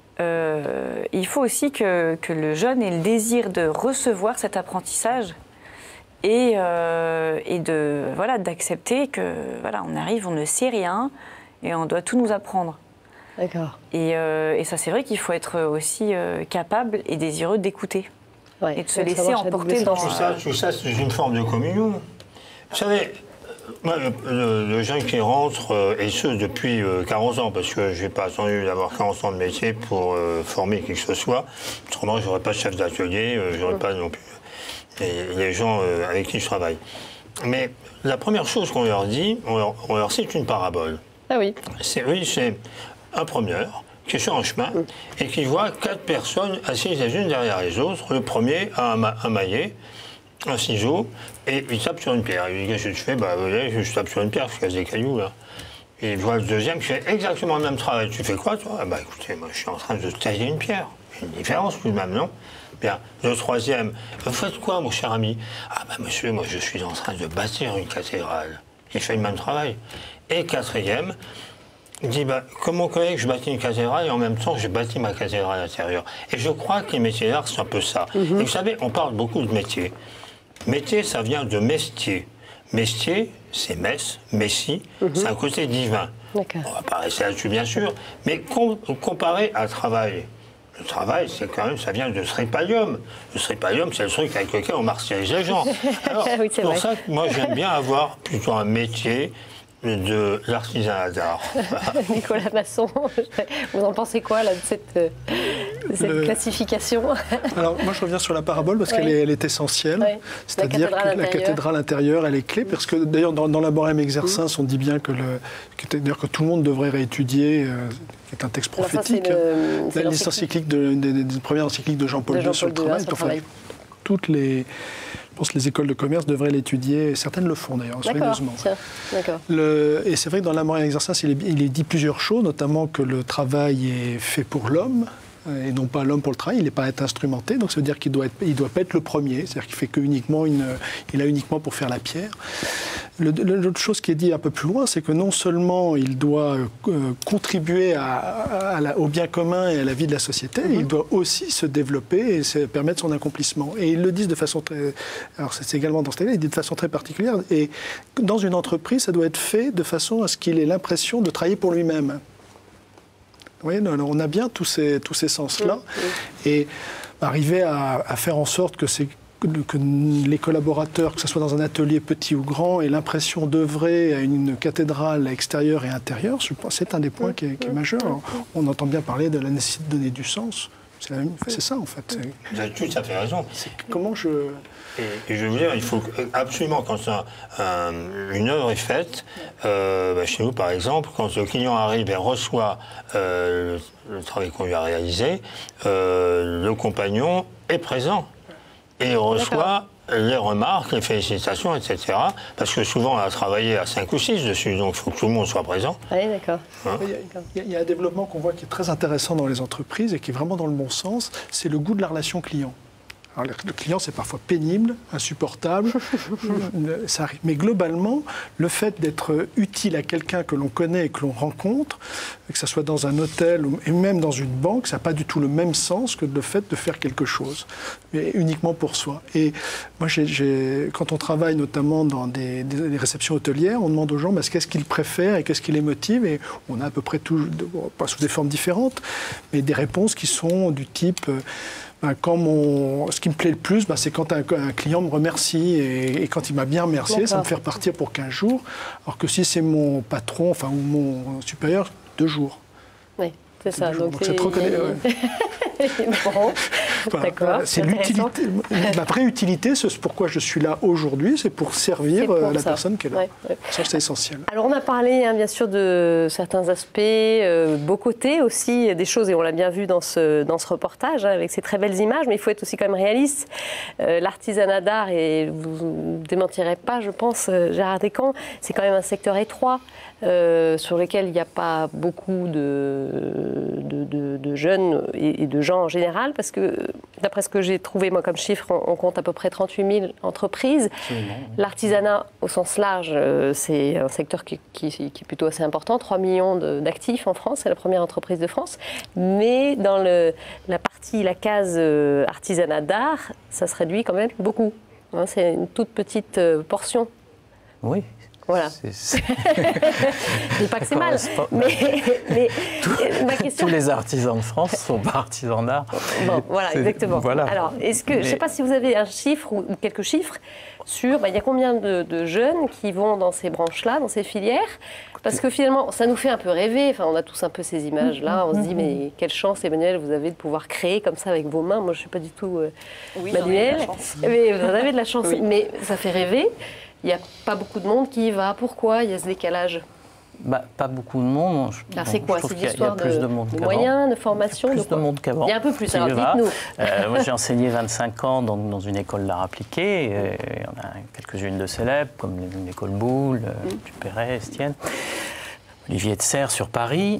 Q: euh, il faut aussi que, que le jeune ait le désir de recevoir cet apprentissage. Et, euh, et de voilà d'accepter que voilà on arrive, on ne sait rien et on doit tout nous apprendre.
A: D'accord.
Q: Et, euh, et ça c'est vrai qu'il faut être aussi euh, capable et désireux d'écouter ouais, et de se laisser emporter dans.
C: Tout ça, tout ça c'est une forme de communion. Vous savez, moi, le, le, le jeune qui rentre euh, et ce depuis euh, quarante ans, parce que je n'ai pas attendu d'avoir quarante ans de métier pour euh, former qui que ce soit. Autrement, j'aurais pas de chef d'atelier, euh, j'aurais mmh. pas non plus. Et les gens euh, avec qui je travaille. Mais la première chose qu'on leur dit, on leur, on leur cite une parabole.
A: Ah oui.
C: C'est oui, c'est un promeneur qui est sur un chemin mmh. et qui voit quatre personnes assises les unes derrière les autres. Le premier a un, ma un maillet, un ciseau, et il tape sur une pierre. Il dit qu'est-ce que tu fais? Bah, je tape sur une pierre, je casse des cailloux là. Et il voit le deuxième qui fait exactement le même travail. Tu fais quoi toi? Bah écoutez, moi je suis en train de tailler une pierre. Il y a une différence tout de même, non? Bien. Le troisième, vous faites quoi, mon cher ami? Ah ben monsieur, moi je suis en train de bâtir une cathédrale. Il fait le même travail. Et quatrième, il dit, ben, comme mon collègue, je bâtis une cathédrale et en même temps, je bâtis ma cathédrale intérieure. Et je crois que les métiers d'art, c'est un peu ça. Mm-hmm. Et vous savez, on parle beaucoup de métier. Métier, ça vient de mestier. Mestier, c'est messe, messie, mm-hmm. c'est un côté divin. On va pas rester là-dessus, bien sûr, mais com comparé à travail. Le travail, c'est quand même, ça vient de Sripalium. Le Sripalium, c'est le truc avec lequel on martialise les gens. Alors, oui, c'est pour vrai. Ça que moi, j'aime bien avoir plutôt un métier de l'artisanat d'art.
A: Nicolas Masson, vous en pensez quoi là, de cette, de cette le... classification?
E: Alors, moi, je reviens sur la parabole parce oui. qu'elle est, elle est essentielle. Oui. C'est-à-dire que la cathédrale intérieure, elle est clé. Parce que d'ailleurs, dans, dans Laborem Exercens, mmh. on dit bien que, le, que, que tout le monde devrait réétudier. Euh, qui est un texte prophétique. C'est l'encyclique de, de, de, de, première encyclique de Jean-Paul deux sur le travail. Sur enfin, toutes les, je pense que les écoles de commerce devraient l'étudier. Certaines le font d'ailleurs, soigneusement. Et c'est vrai que dans Laborem Exercens, il est, il est dit plusieurs choses, notamment que le travail est fait pour l'homme. et non pas l'homme pour le travail. Il n'est pas à être instrumenté, donc ça veut dire qu'il doit être, il doit pas être le premier, c'est-à-dire qu'il fait que uniquement une, il a uniquement pour faire la pierre. L'autre chose qui est dit un peu plus loin, c'est que non seulement il doit euh, contribuer à, à la, au bien commun et à la vie de la société, mm-hmm. il doit aussi se développer et se permettre son accomplissement. Et ils le disent de façon très, alors c'est également dans ce texte, ils disent de façon très particulière. Et dans une entreprise, ça doit être fait de façon à ce qu'il ait l'impression de travailler pour lui-même. Vous voyez, on a bien tous ces, tous ces sens-là. Mm-hmm. Et arriver à, à faire en sorte que c'est que les collaborateurs, que ce soit dans un atelier petit ou grand, aient l'impression d'œuvrer à une cathédrale extérieure et intérieure, je pense que c'est un des points qui est, qui est majeur. Alors, on entend bien parler de la nécessité de donner du sens. C'est ça, en fait.
C: Vous avez tout à fait raison.
E: Comment je...
C: Et, et je veux dire, il faut absolument, quand un, un, une œuvre est faite, euh, bah chez nous, par exemple, quand le client arrive et reçoit euh, le, le travail qu'on lui a réalisé, euh, le compagnon est présent. Et on reçoit les remarques, les félicitations, et cetera. Parce que souvent, on a travaillé à cinq ou six dessus, donc il faut que tout le monde soit présent.
A: Oui, d'accord.
E: Hein, il, il y a un développement qu'on voit qui est très intéressant dans les entreprises et qui est vraiment dans le bon sens, c'est le goût de la relation client. Alors, le client, c'est parfois pénible, insupportable, ça arrive. Mais globalement, le fait d'être utile à quelqu'un que l'on connaît et que l'on rencontre, que ce soit dans un hôtel ou, et même dans une banque, ça n'a pas du tout le même sens que le fait de faire quelque chose, mais uniquement pour soi. Et moi, j'ai, j'ai, quand on travaille notamment dans des, des, des réceptions hôtelières, on demande aux gens bah, qu'est-ce qu'ils préfèrent et qu'est-ce qui les motive, et on a à peu près tout, pas sous des formes différentes, mais des réponses qui sont du type... Euh, Quand mon, ce qui me plaît le plus, bah, c'est quand un, un client me remercie et, et quand il m'a bien remercié, ça me fait repartir pour quinze jours. Alors que si c'est mon patron, enfin, ou mon supérieur, deux jours.
A: Oui, c'est ça.
E: Donc,
A: donc
E: c'est trop connu.
A: Bon,
E: d'accord. C'est l'utilité. Ma vraie utilité, c'est pourquoi je suis là aujourd'hui, c'est pour servir pour la ça. personne qui est là. Ouais, ouais. Ça, c'est essentiel.
A: Alors, on a parlé hein, bien sûr de certains aspects, euh, beaux côtés aussi, des choses, et on l'a bien vu dans ce, dans ce reportage, hein, avec ces très belles images, mais il faut être aussi quand même réaliste. Euh, L'artisanat d'art, et vous ne démentirez pas, je pense, Gérard Descamps, c'est quand même un secteur étroit. Euh, sur lesquels il n'y a pas beaucoup de, de, de, de jeunes et, et de gens en général, parce que d'après ce que j'ai trouvé moi comme chiffre, on, on compte à peu près trente-huit mille entreprises. L'artisanat au sens large, euh, c'est un secteur qui, qui, qui est plutôt assez important, trois millions d'actifs en France, c'est la première entreprise de France, mais dans le, la partie, la case euh, artisanat d'art, ça se réduit quand même beaucoup. Hein, c'est une toute petite euh, portion.
D: Oui.
A: Voilà. Je ne dis pas que c'est mal, mais, mais ma question...
D: Tous les artisans de France ne sont pas artisans d'art.
A: Bon, voilà, exactement. Voilà. Alors, est-ce que, mais... je ne sais pas si vous avez un chiffre ou quelques chiffres sur, bah, il y a combien de, de jeunes qui vont dans ces branches-là, dans ces filières? Parce que finalement, ça nous fait un peu rêver. Enfin, on a tous un peu ces images-là. On se dit, mais quelle chance, Emmanuelle, vous avez de pouvoir créer comme ça avec vos mains. Moi, je ne suis pas du tout euh,
O: oui,
A: manuelle. Mais vous en avez de la chance. Oui. Mais ça fait rêver. Il n'y a pas beaucoup de monde qui y va. Pourquoi il y a ce décalage?
D: Bah, pas beaucoup de monde.
A: Alors c'est quoi? C'est l'histoire de,
D: de,
A: de moyens, de formation?
D: Plus de, de monde qu'avant.
A: Il y a un peu plus, alors dites-nous.
D: Euh, moi j'ai enseigné vingt-cinq ans dans, dans une école d'art appliqué. Et on a quelques-unes de célèbres, comme l'école Boulle, mm. Dupéret, Estienne, Olivier de Serres sur Paris.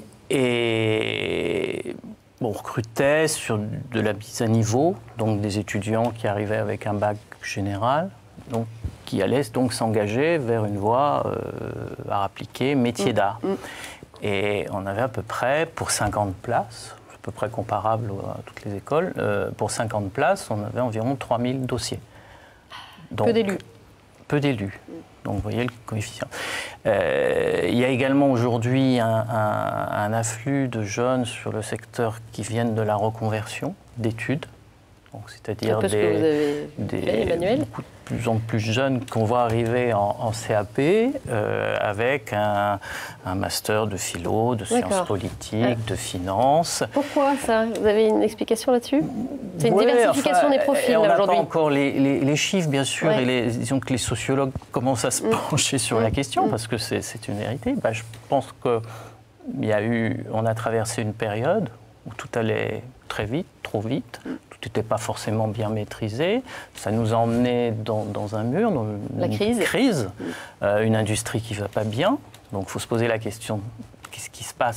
D: Et bon, on recrutait sur de la mise à niveau, donc des étudiants qui arrivaient avec un bac général. Donc, qui allaient donc s'engager vers une voie euh, art appliqué, métier mmh. d'art. Mmh. Et on avait à peu près, pour cinquante places, à peu près comparable à toutes les écoles, euh, pour cinquante places, on avait environ trois mille dossiers.
A: Donc, peu d'élus.
D: Peu d'élus. Mmh. Donc vous voyez le coefficient. Euh, il y a également aujourd'hui un, un, un afflux de jeunes sur le secteur qui viennent de la reconversion d'études. C'est-à-dire des, des beaucoup de plus en plus jeunes qu'on voit arriver en, en C A P euh, avec un, un master de philo, de sciences politiques, ouais. de finance.
A: Pourquoi ça? Vous avez une explication là-dessus? C'est une
D: ouais,
A: diversification
D: enfin,
A: des profils
D: aujourd'hui.
A: On n'a pas
D: encore les, les, les chiffres, bien sûr, ouais. et les, disons que les sociologues commencent à se pencher mmh. sur mmh. la question, mmh. parce que c'est une vérité. Bah, je pense qu'il y a eu, on a traversé une période où tout allait très vite, trop vite. Mmh. Tout n'était pas forcément bien maîtrisé. Ça nous a emmenés dans, dans un mur, dans une
A: la crise,
D: crise mmh. euh, une industrie qui ne va pas bien. Donc il faut se poser la question, qu'est-ce qui se passe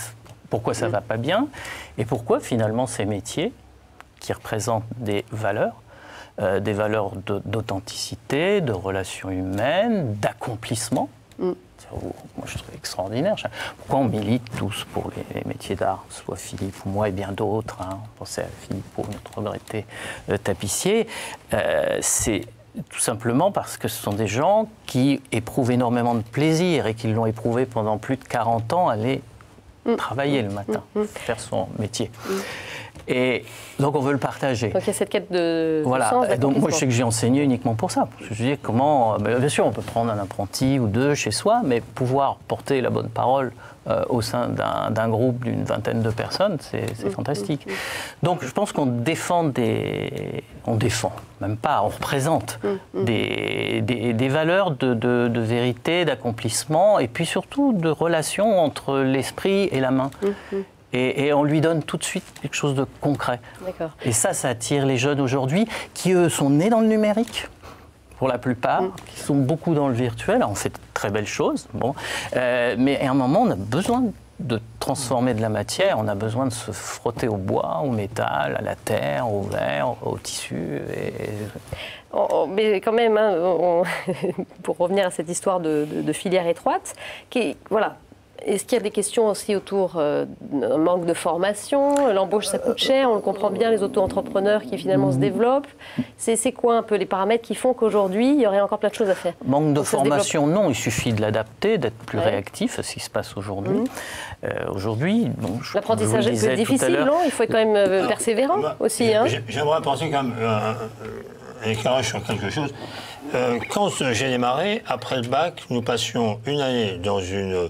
D: pourquoi ça ne va pas bien et pourquoi finalement ces métiers qui représentent des valeurs, euh, des valeurs d'authenticité, de relations humaines, d'accomplissement. Mm. Moi, je trouve extraordinaire. Pourquoi on milite tous pour les, les métiers d'art, soit Philippe ou moi et bien d'autres, hein. Pensez à Philippe, notre regretté euh, tapissier. Euh, c'est tout simplement parce que ce sont des gens qui éprouvent énormément de plaisir et qui l'ont éprouvé pendant plus de quarante ans à aller mm. travailler le matin, mm. faire son métier. Mm. Et donc on veut le partager.
A: Donc il y a cette quête de,
D: voilà.
A: de sens.
D: Et donc moi je sais que j'ai enseigné uniquement pour ça. Parce que je dis comment, bien sûr on peut prendre un apprenti ou deux chez soi, mais pouvoir porter la bonne parole euh, au sein d'un groupe d'une vingtaine de personnes, c'est mmh, fantastique. Mmh, mmh. Donc je pense qu'on défend des, on défend, même pas, on représente mmh, des, des, des valeurs de, de, de vérité, d'accomplissement, et puis surtout de relation entre l'esprit et la main. Mmh, Et, et on lui donne tout de suite quelque chose de concret. Et ça, ça attire les jeunes aujourd'hui qui, eux, sont nés dans le numérique, pour la plupart, mm. qui sont beaucoup dans le virtuel. On fait de très belles choses, bon. Euh, mais à un moment, on a besoin de transformer de la matière, on a besoin de se frotter au bois, au métal, à la terre, au verre, au tissu. Et...
A: Oh, oh, mais quand même, hein, on, pour revenir à cette histoire de, de, de filière étroite, qui, voilà. Est-ce qu'il y a des questions aussi autour euh, d'un manque de formation? L'embauche, ça coûte cher, on le comprend bien, les auto-entrepreneurs qui finalement se développent. C'est quoi un peu les paramètres qui font qu'aujourd'hui, il y aurait encore plein de choses à faire?
D: Manque de formation, non, il suffit de l'adapter, d'être plus ouais. réactif à ce qui se passe aujourd'hui. Mmh. Euh, aujourd'hui, bon,
A: l'apprentissage est plus difficile, non? Il faut être quand même euh, persévérant Alors, aussi. Hein.
C: J'aimerais penser quand même euh, un éclairage sur quelque chose. Euh, quand j'ai démarré, après le bac, nous passions une année dans une...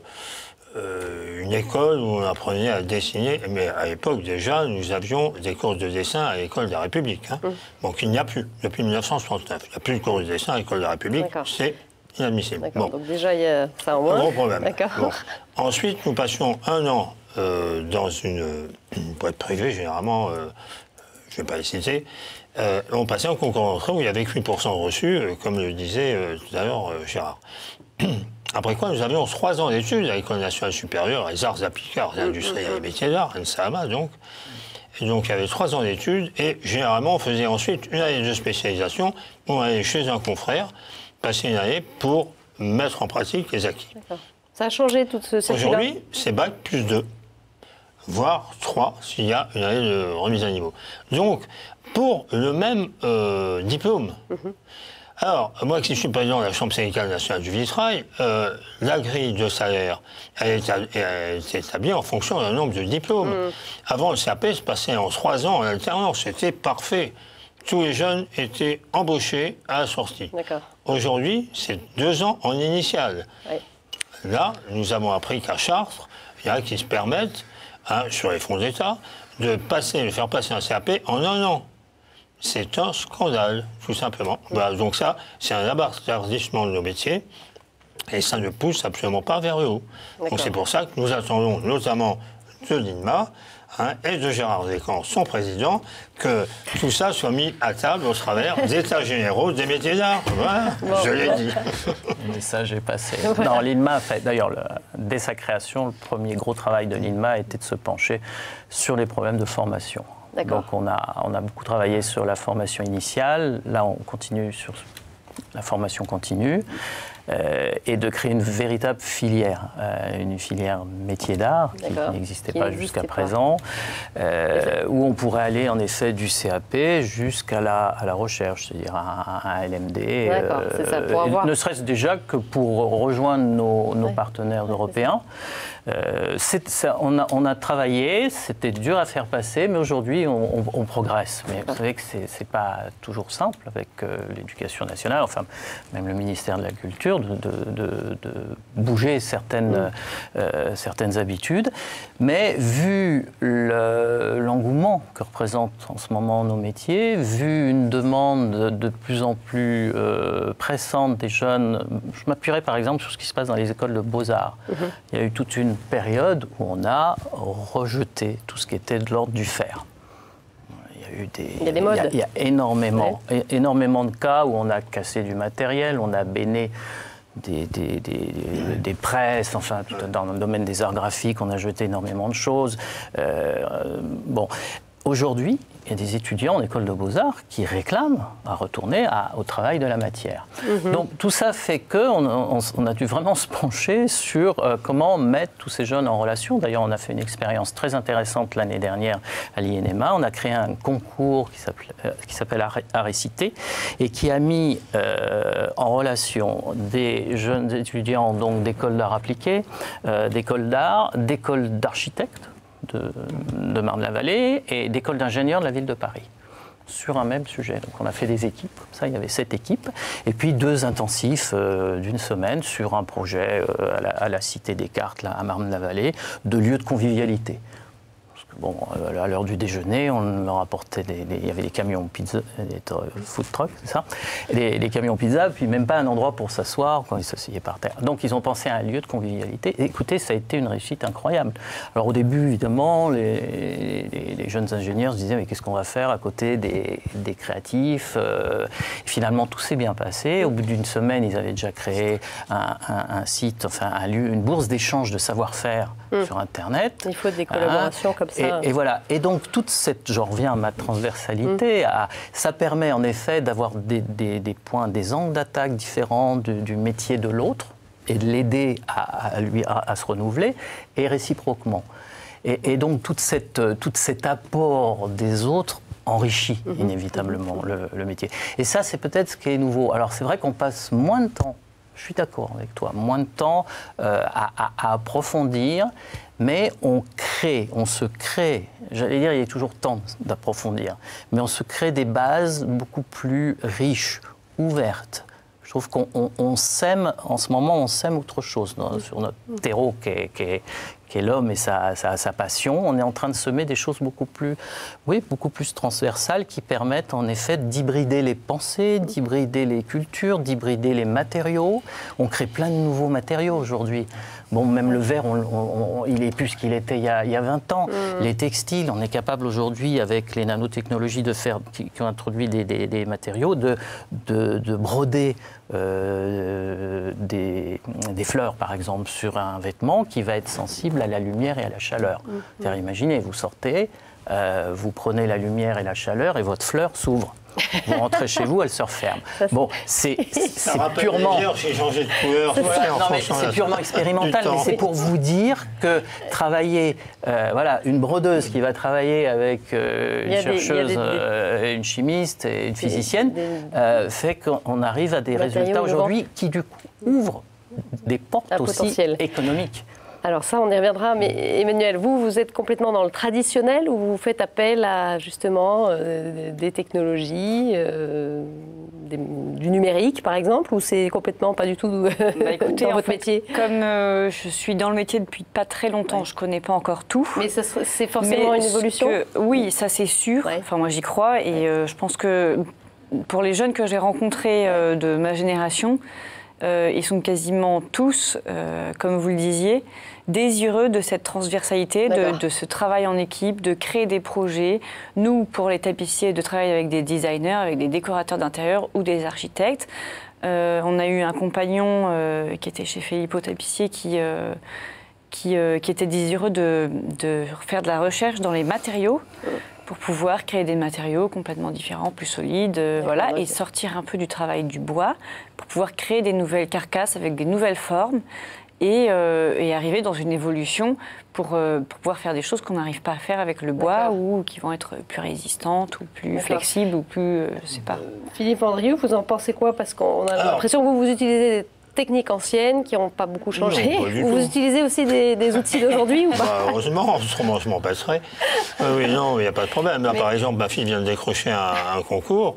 C: Euh, une école où on apprenait à dessiner, mais à l'époque déjà, nous avions des cours de dessin à l'école de la République. Hein. Mmh. Donc il n'y a plus, depuis mille neuf cent soixante-neuf, il n'y a plus de cours de dessin à l'école de la République, c'est inadmissible.
A: Bon. Donc déjà, il y a ça au moins.
C: Un gros problème. Bon. Ensuite, nous passions un an euh, dans une, une boîte privée, généralement, euh, je ne vais pas les citer, euh, on passait un concours d'entrée où il y avait huit pour cent reçus, euh, comme le disait euh, tout à l'heure euh, Gérard. Après quoi, nous avions trois ans d'études à l'École nationale supérieure, les arts appliqués, arts industriels et les métiers d'art, N S A A M A donc. Et donc il y avait trois ans d'études et généralement on faisait ensuite une année de spécialisation où on allait chez un confrère, passer une année pour mettre en pratique les acquis.
A: Ça a changé toute ce circuit-là.
C: Aujourd'hui, c'est bac plus deux, voire trois s'il y a une année de remise à niveau. Donc, pour le même euh, diplôme. Mm-hmm. Alors, moi qui suis président de la Chambre syndicale nationale du vitrail, euh, la grille de salaire, elle est, elle est établie en fonction d'un nombre de diplômes. Mmh. Avant, le C A P se passait en trois ans en alternance, c'était parfait. Tous les jeunes étaient embauchés à la sortie. Aujourd'hui, c'est deux ans en initiale. Oui. Là, nous avons appris qu'à Chartres, il y en a qui se permettent, hein, sur les fonds d'État, de passer, de faire passer un C A P en un an. C'est un scandale, tout simplement. Voilà, donc ça, c'est un abardissement de nos métiers, et ça ne pousse absolument pas vers le haut. Donc c'est pour ça que nous attendons, notamment de l'INMA, hein, et de Gérard Descamps, son président, que tout ça soit mis à table au travers des états généraux des métiers d'art. Voilà, bon, je l'ai dit.
D: Le message est passé. Non, l'INMA, d'ailleurs, dès sa création, le premier gros travail de l'INMA était de se pencher sur les problèmes de formation. Donc on a, on a beaucoup travaillé sur la formation initiale, là on continue sur la formation continue, euh, et de créer une véritable filière, euh, une filière métier d'art qui n'existait pas jusqu'à présent, euh, où on pourrait aller en effet du C A P jusqu'à la, à la recherche, c'est-à-dire un, un L M D, euh,
A: ça, pour avoir...
D: ne serait-ce déjà que pour rejoindre nos, nos ouais. partenaires ouais, européens. Euh, ça, on, a, on a travaillé, c'était dur à faire passer, mais aujourd'hui on, on, on progresse. Mais vous savez que ce n'est pas toujours simple avec euh, l'éducation nationale, enfin même le ministère de la Culture, de, de, de, de bouger certaines, mmh. euh, certaines habitudes. Mais vu l'engouement que représentent en ce moment nos métiers, vu une demande de plus en plus euh, pressante des jeunes, je m'appuierai par exemple sur ce qui se passe dans les écoles de beaux-arts. Mmh. Il y a eu toute une période où on a rejeté tout ce qui était de l'ordre du faire. Il y a eu des,
A: il y a des modes.
D: Il y a, il y a énormément, ouais. énormément de cas où on a cassé du matériel, on a béné des, des, des, des presses, enfin, tout dans le domaine des arts graphiques, on a jeté énormément de choses. Euh, bon, aujourd'hui, il y a des étudiants en école de beaux-arts qui réclament à retourner à, au travail de la matière. Mm-hmm. Donc tout ça fait qu'on on, on a dû vraiment se pencher sur euh, comment mettre tous ces jeunes en relation. D'ailleurs, on a fait une expérience très intéressante l'année dernière à l'I N M A. On a créé un concours qui s'appelle, euh, qui s'appelle à réciter et qui a mis euh, en relation des jeunes étudiants donc d'écoles d'art appliquées, euh, d'écoles d'art, d'écoles d'architectes, de, de Marne-la-Vallée et d'école d'ingénieurs de la ville de Paris sur un même sujet. Donc on a fait des équipes, comme ça il y avait sept équipes, et puis deux intensifs euh, d'une semaine sur un projet euh, à, la, à la Cité Descartes, là, à Marne-la-Vallée, de lieu de convivialité. Bon, à l'heure du déjeuner, on leur apportait des, des, il y avait des camions pizza, des food trucks, c'est ça, des, des camions pizza, puis même pas un endroit pour s'asseoir quand ils s'asseyaient par terre. Donc ils ont pensé à un lieu de convivialité. Et écoutez, ça a été une réussite incroyable. Alors au début, évidemment, les, les, les jeunes ingénieurs se disaient mais qu'est-ce qu'on va faire à côté des, des créatifs euh, et finalement, tout s'est bien passé. Au bout d'une semaine, ils avaient déjà créé un, un, un site, enfin un lieu, une bourse d'échange de savoir-faire mmh. sur Internet.
A: Il faut des collaborations hein, comme ça.
D: Et, Et voilà. Et donc, toute cette, j'en reviens à ma transversalité, mmh. à, ça permet en effet d'avoir des, des, des points, des angles d'attaque différents du, du métier de l'autre et de l'aider à, à, lui, à, à se renouveler, et réciproquement. Et, et donc, toute cette, tout cet apport des autres enrichit mmh. inévitablement le, le métier. Et ça, c'est peut-être ce qui est nouveau. Alors, c'est vrai qu'on passe moins de temps, je suis d'accord avec toi, moins de temps euh, à, à, à approfondir, mais on crée, on se crée, j'allais dire il y a toujours temps d'approfondir, mais on se crée des bases beaucoup plus riches, ouvertes. Je trouve qu'on on, on sème, en ce moment, on sème autre chose dans, sur notre terreau qui est, qui est, qui est l'homme et sa, sa, sa passion. On est en train de semer des choses beaucoup plus, oui, beaucoup plus transversales qui permettent en effet d'hybrider les pensées, d'hybrider les cultures, d'hybrider les matériaux. On crée plein de nouveaux matériaux aujourd'hui. Bon, même le verre, on, on, on, il est plus ce qu'il était il y a, il y a vingt ans. Mmh. Les textiles, on est capable aujourd'hui, avec les nanotechnologies de faire, qui, qui ont introduit des, des, des matériaux, de, de, de broder euh, des, des fleurs, par exemple, sur un vêtement qui va être sensible à la lumière et à la chaleur. Mmh. C'est-à-dire, imaginez, vous sortez, euh, vous prenez la lumière et la chaleur et votre fleur s'ouvre. Vous rentrez chez vous, elle se referme. Bon, c'est purement.
C: Changé de couleur.
D: Voilà, non, mais c'est purement expérimental, mais c'est pour vous dire que travailler, euh, voilà, une brodeuse qui va travailler avec euh, une chercheuse, des, des, euh, une chimiste et une physicienne, des, euh, fait qu'on arrive à des résultats aujourd'hui qui du coup ouvrent des portes un aussi potentiel. Économiques.
A: Alors ça, on y reviendra, mais Emmanuel, vous, vous êtes complètement dans le traditionnel ou vous faites appel à justement euh, des technologies, euh, des, du numérique par exemple, ou c'est complètement pas du tout bah, écoutez, dans votre fait, métier?
Q: Comme euh, je suis dans le métier depuis pas très longtemps, ouais. je connais pas encore tout.
A: Mais c'est forcément
Q: mais
A: une évolution
Q: que, oui, ça c'est sûr, ouais. enfin moi j'y crois, et euh, je pense que pour les jeunes que j'ai rencontrés euh, de ma génération, Euh, ils sont quasiment tous, euh, comme vous le disiez, désireux de cette transversalité, de, de ce travail en équipe, de créer des projets. Nous, pour les tapissiers, de travailler avec des designers, avec des décorateurs d'intérieur ou des architectes. Euh, on a eu un compagnon euh, qui était chez Filippo Tapissier qui, euh, qui, euh, qui était désireux de, de faire de la recherche dans les matériaux pour pouvoir créer des matériaux complètement différents, plus solides, euh, voilà, et sortir un peu du travail du bois pour pouvoir créer des nouvelles carcasses avec des nouvelles formes et, euh, et arriver dans une évolution pour, euh, pour pouvoir faire des choses qu'on n'arrive pas à faire avec le bois ou qui vont être plus résistantes ou plus flexibles ou plus, euh, je sais pas.
A: Philippe Andrieux, vous en pensez quoi? Parce qu'on a l'impression que vous, vous utilisez des techniques anciennes qui n'ont pas beaucoup changé. Non, pas vous tout. Utilisez aussi des, des outils d'aujourd'hui ou pas?
C: Bah, heureusement, autrement je m'en passerais. Euh, oui, non, il n'y a pas de problème. Là, mais... Par exemple, ma fille vient de décrocher un, un concours,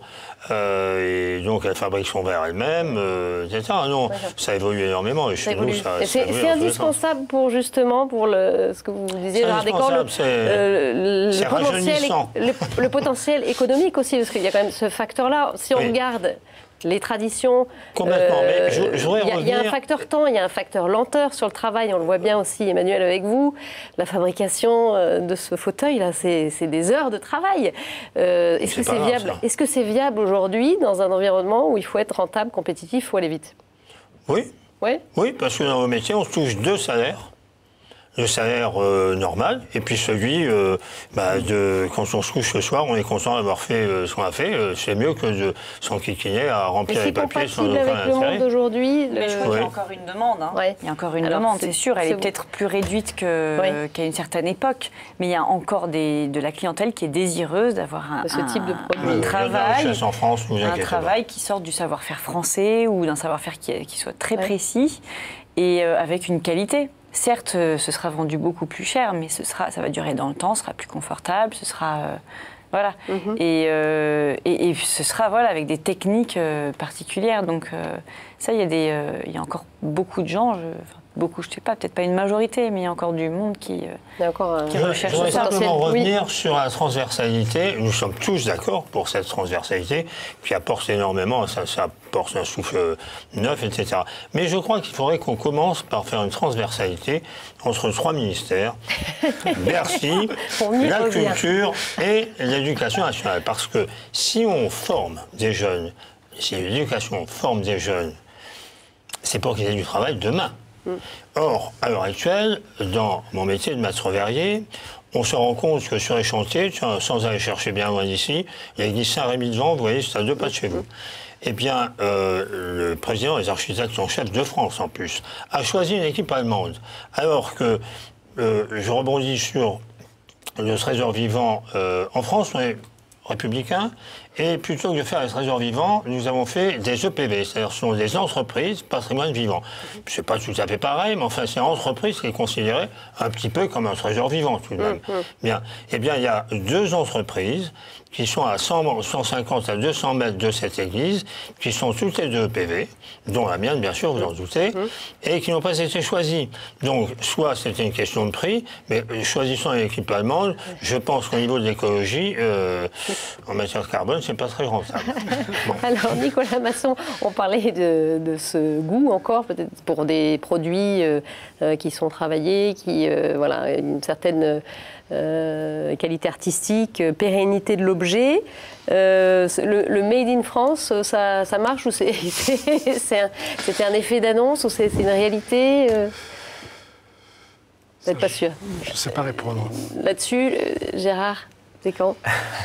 C: euh, et donc elle fabrique son verre elle-même, euh, et cetera. Non, ouais, ça évolue énormément. Et chez nous, ça,
A: c'est indispensable pour justement pour le, ce que vous disiez, Gérard Descamps, le, euh, le, potentiel, le, le potentiel économique aussi, parce qu'il y a quand même ce facteur-là. Si on oui. regarde les traditions.
C: Complètement. Euh, mais je, je
A: il, y a, il y a un facteur temps, il y a un facteur lenteur sur le travail. On le voit bien aussi, Emmanuel, avec vous. La fabrication euh, de ce fauteuil-là, c'est des heures de travail. Euh, Est-ce que c'est viable, est-ce que c'est viable aujourd'hui dans un environnement où il faut être rentable, compétitif, il faut aller vite?
C: Oui.
A: Oui.
C: Oui, parce que dans nos métiers, on touche deux salaires. Le salaire euh, normal, et puis celui, euh, bah, de, quand on se couche le soir, on est content d'avoir fait euh, ce qu'on a fait. Euh, c'est mieux que de s'enquiquiner à remplir les papiers sans aucun
A: avec le monde d'aujourd'hui.
Q: Mais je crois
C: Oui.
Q: qu'il y a encore une demande. Hein.
A: Ouais.
Q: Il y a encore une
A: Alors,
Q: demande,
A: c'est-
Q: c'est sûr. Elle
A: c'est
Q: est
A: bon.
Q: peut-être plus réduite que-
A: Oui.
Q: qu'à une certaine époque. Mais il y a encore des, de la clientèle qui est désireuse d'avoir un,
A: Ce
Q: un-
A: type de produit.
Q: un
C: Oui, il y a de la
Q: travail,
C: richesse en France, vous
Q: un
C: inquiétez
Q: travail qui sorte du savoir-faire français ou d'un savoir-faire qui, qui soit très précis et euh, avec une qualité. Certes, euh, ce sera vendu beaucoup plus cher, mais ce sera, ça va durer dans le temps, ce sera plus confortable, ce sera... euh, voilà.
A: Mhm.
Q: et, euh, et, et ce sera voilà, avec des techniques euh, particulières. Donc euh, ça, il y, a des, euh, il y a encore beaucoup de gens, je, enfin, beaucoup, je ne sais pas, peut-être pas une majorité, mais il y a encore du monde qui, euh,
A: Il y a encore un-
Q: qui
C: Je
Q: recherche
C: voudrais
Q: ça.
C: simplement
A: Oui.
C: revenir sur la transversalité. Nous sommes tous d'accord pour cette transversalité qui apporte énormément, ça, ça apporte un souffle neuf, et cetera. Mais je crois qu'il faudrait qu'on commence par faire une transversalité entre trois ministères, Bercy,
A: On y
C: la
A: revient.
C: culture et l'éducation nationale. Parce que si on forme des jeunes, si l'éducation forme des jeunes, c'est pour qu'ils aient du travail demain. Or, à l'heure actuelle, dans mon métier de maître verrier, on se rend compte que sur les chantiers, tiens, sans aller chercher bien loin d'ici, il y a l'église Saint-Rémy-de-Vent, vous voyez, c'est à deux pas de chez vous. Eh bien, euh, le président des architectes en chef de France, en plus, a choisi une équipe allemande. Alors que, euh, je rebondis sur le trésor vivant euh, en France, on est républicain, et plutôt que de faire les trésors vivants, nous avons fait des E P V, c'est-à-dire ce sont des entreprises patrimoine vivant. C'est pas tout à fait pareil, mais enfin c'est une entreprise qui est considérée un petit peu comme un trésor vivant tout de même. Bien, eh bien il y a deux entreprises qui sont à cent, cent cinquante à deux cents mètres de cette église, qui sont toutes les deux E P V, dont la mienne bien sûr, vous en doutez, et qui n'ont pas été choisies. Donc soit c'était une question de prix, mais choisissant l'équipe allemande, je pense qu'au niveau de l'écologie, euh, en matière de carbone, c'est pas très rentable. Bon.
A: Alors, Nicolas Masson, on parlait de, de ce goût encore, peut-être pour des produits euh, euh, qui sont travaillés, qui, euh, voilà, une certaine euh, qualité artistique, euh, pérennité de l'objet. Euh, le, le Made in France, ça, ça marche ou c'est, c'est, c'est un, c'était un effet d'annonce ou c'est, c'est une réalité euh Vous n'êtes pas sûr?
E: Je ne sais pas répondre.
A: Là-dessus, euh, Gérard, c'est quand?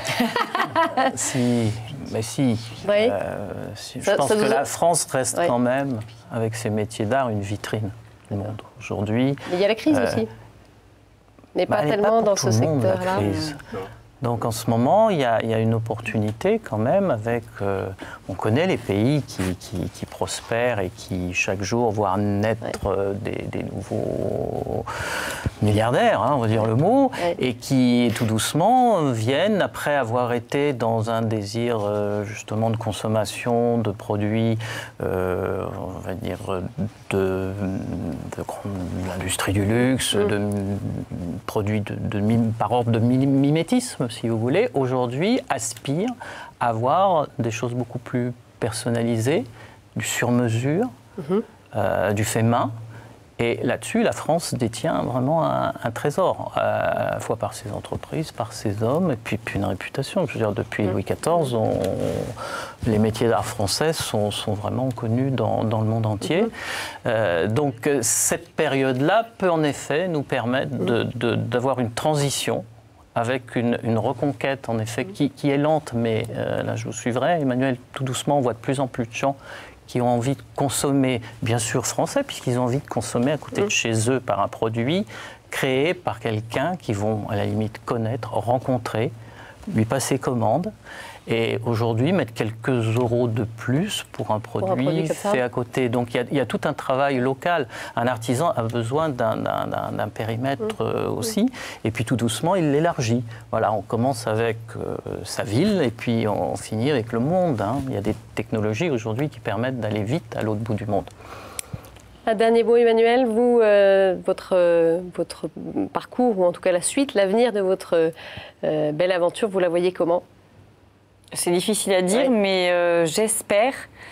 D: Si, mais si.
A: Oui.
D: Euh, si. Je
A: Ça-
D: pense
A: ça
D: que
A: vous-
D: la France reste
A: Ouais.
D: quand même, avec ses métiers d'art, une vitrine du monde. Aujourd'hui.
A: Mais il y a la crise
D: euh,
A: aussi. Mais
D: bah,
A: pas
D: elle est
A: tellement
D: pour
A: dans
D: tout
A: ce
D: le monde, la
A: secteur-là.
D: crise. Donc en ce moment, il y a, il y a une opportunité quand même avec... euh, on connaît les pays qui, qui- qui prospèrent et qui chaque jour voient naître euh, des, des nouveaux milliardaires, hein, on va dire le mot, et qui tout doucement viennent, après avoir été dans un désir euh, justement de consommation de produits, euh, on va dire, de, de, grand- de l'industrie du luxe, de produits de, de mime- par ordre de mi- mimétisme, si vous voulez, aujourd'hui aspirent à avoir des choses beaucoup plus personnalisées, du sur-mesure, euh, du fait main. Et là-dessus, la France détient vraiment un, un trésor, euh, à la fois par ses entreprises, par ses hommes, et puis, puis une réputation. Je veux dire, depuis Louis quatorze, on- les métiers d'art français sont, sont vraiment connus dans, dans le monde entier. Euh, donc euh, cette période-là peut en effet nous permettre de- de- d'avoir une transition avec une, une reconquête, en effet, qui, qui est lente, mais euh, là, je vous suivrai. Emmanuel, tout doucement, on voit de plus en plus de gens qui ont envie de consommer, bien sûr français, puisqu'ils ont envie de consommer à côté de chez eux par un produit créé par quelqu'un qu'ils vont, à la limite, connaître, rencontrer, lui passer commande. Et aujourd'hui, mettre quelques euros de plus pour un produit,
A: un produit comme ça.
D: fait à côté. Donc il y a- il y, a tout un travail local. Un artisan a besoin d'un- d'un d'un- d'un périmètre euh, aussi. Et puis tout doucement, il l'élargit. Voilà, on commence avec euh, sa ville et puis on finit avec le monde, hein. Il y a des technologies aujourd'hui qui permettent d'aller vite à l'autre bout du monde.
A: Un dernier mot, Emmanuel, vous, euh, votre, euh, votre parcours, ou en tout cas la suite, l'avenir de votre euh, belle aventure, vous la voyez comment?
Q: C'est difficile à dire, mais euh, j'espère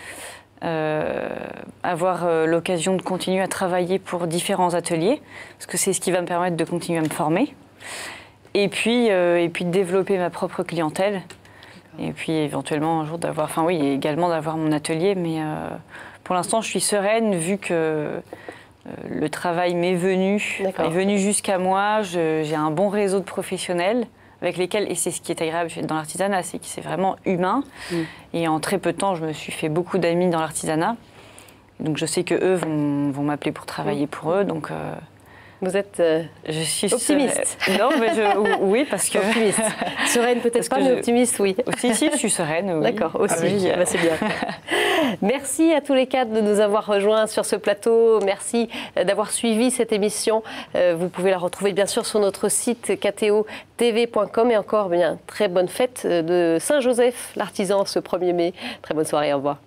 Q: euh, avoir euh, l'occasion de continuer à travailler pour différents ateliers, parce que c'est ce qui va me permettre de continuer à me former. Et puis, euh, et puis de développer ma propre clientèle. Et puis éventuellement un jour d'avoir, enfin oui, également d'avoir mon atelier, mais euh, pour l'instant, je suis sereine vu que euh, le travail m'est venu, est venu jusqu'à moi. J'ai un bon réseau de professionnels avec lesquels, et c'est ce qui est agréable dans l'artisanat, c'est que c'est vraiment humain. Mm. Et en très peu de temps, je me suis fait beaucoup d'amis dans l'artisanat. Donc je sais qu'eux vont, vont m'appeler pour travailler mm. pour eux. Donc, euh,
A: vous êtes euh,
Q: je suis
A: optimiste.
Q: Sereine. Non, mais je, oui, parce que...
A: Optimiste. Sereine peut-être pas, mais je... optimiste, oui.
Q: Si, si, je suis sereine, oui.
A: D'accord, aussi.
Q: Ah, oui.
A: Bah, c'est bien. Merci à tous les quatre de nous avoir rejoints sur ce plateau. Merci d'avoir suivi cette émission. Vous pouvez la retrouver bien sûr sur notre site k t o t v point com. Et encore, bien, très bonne fête de Saint-Joseph, l'artisan, ce premier mai. Très bonne soirée, au revoir.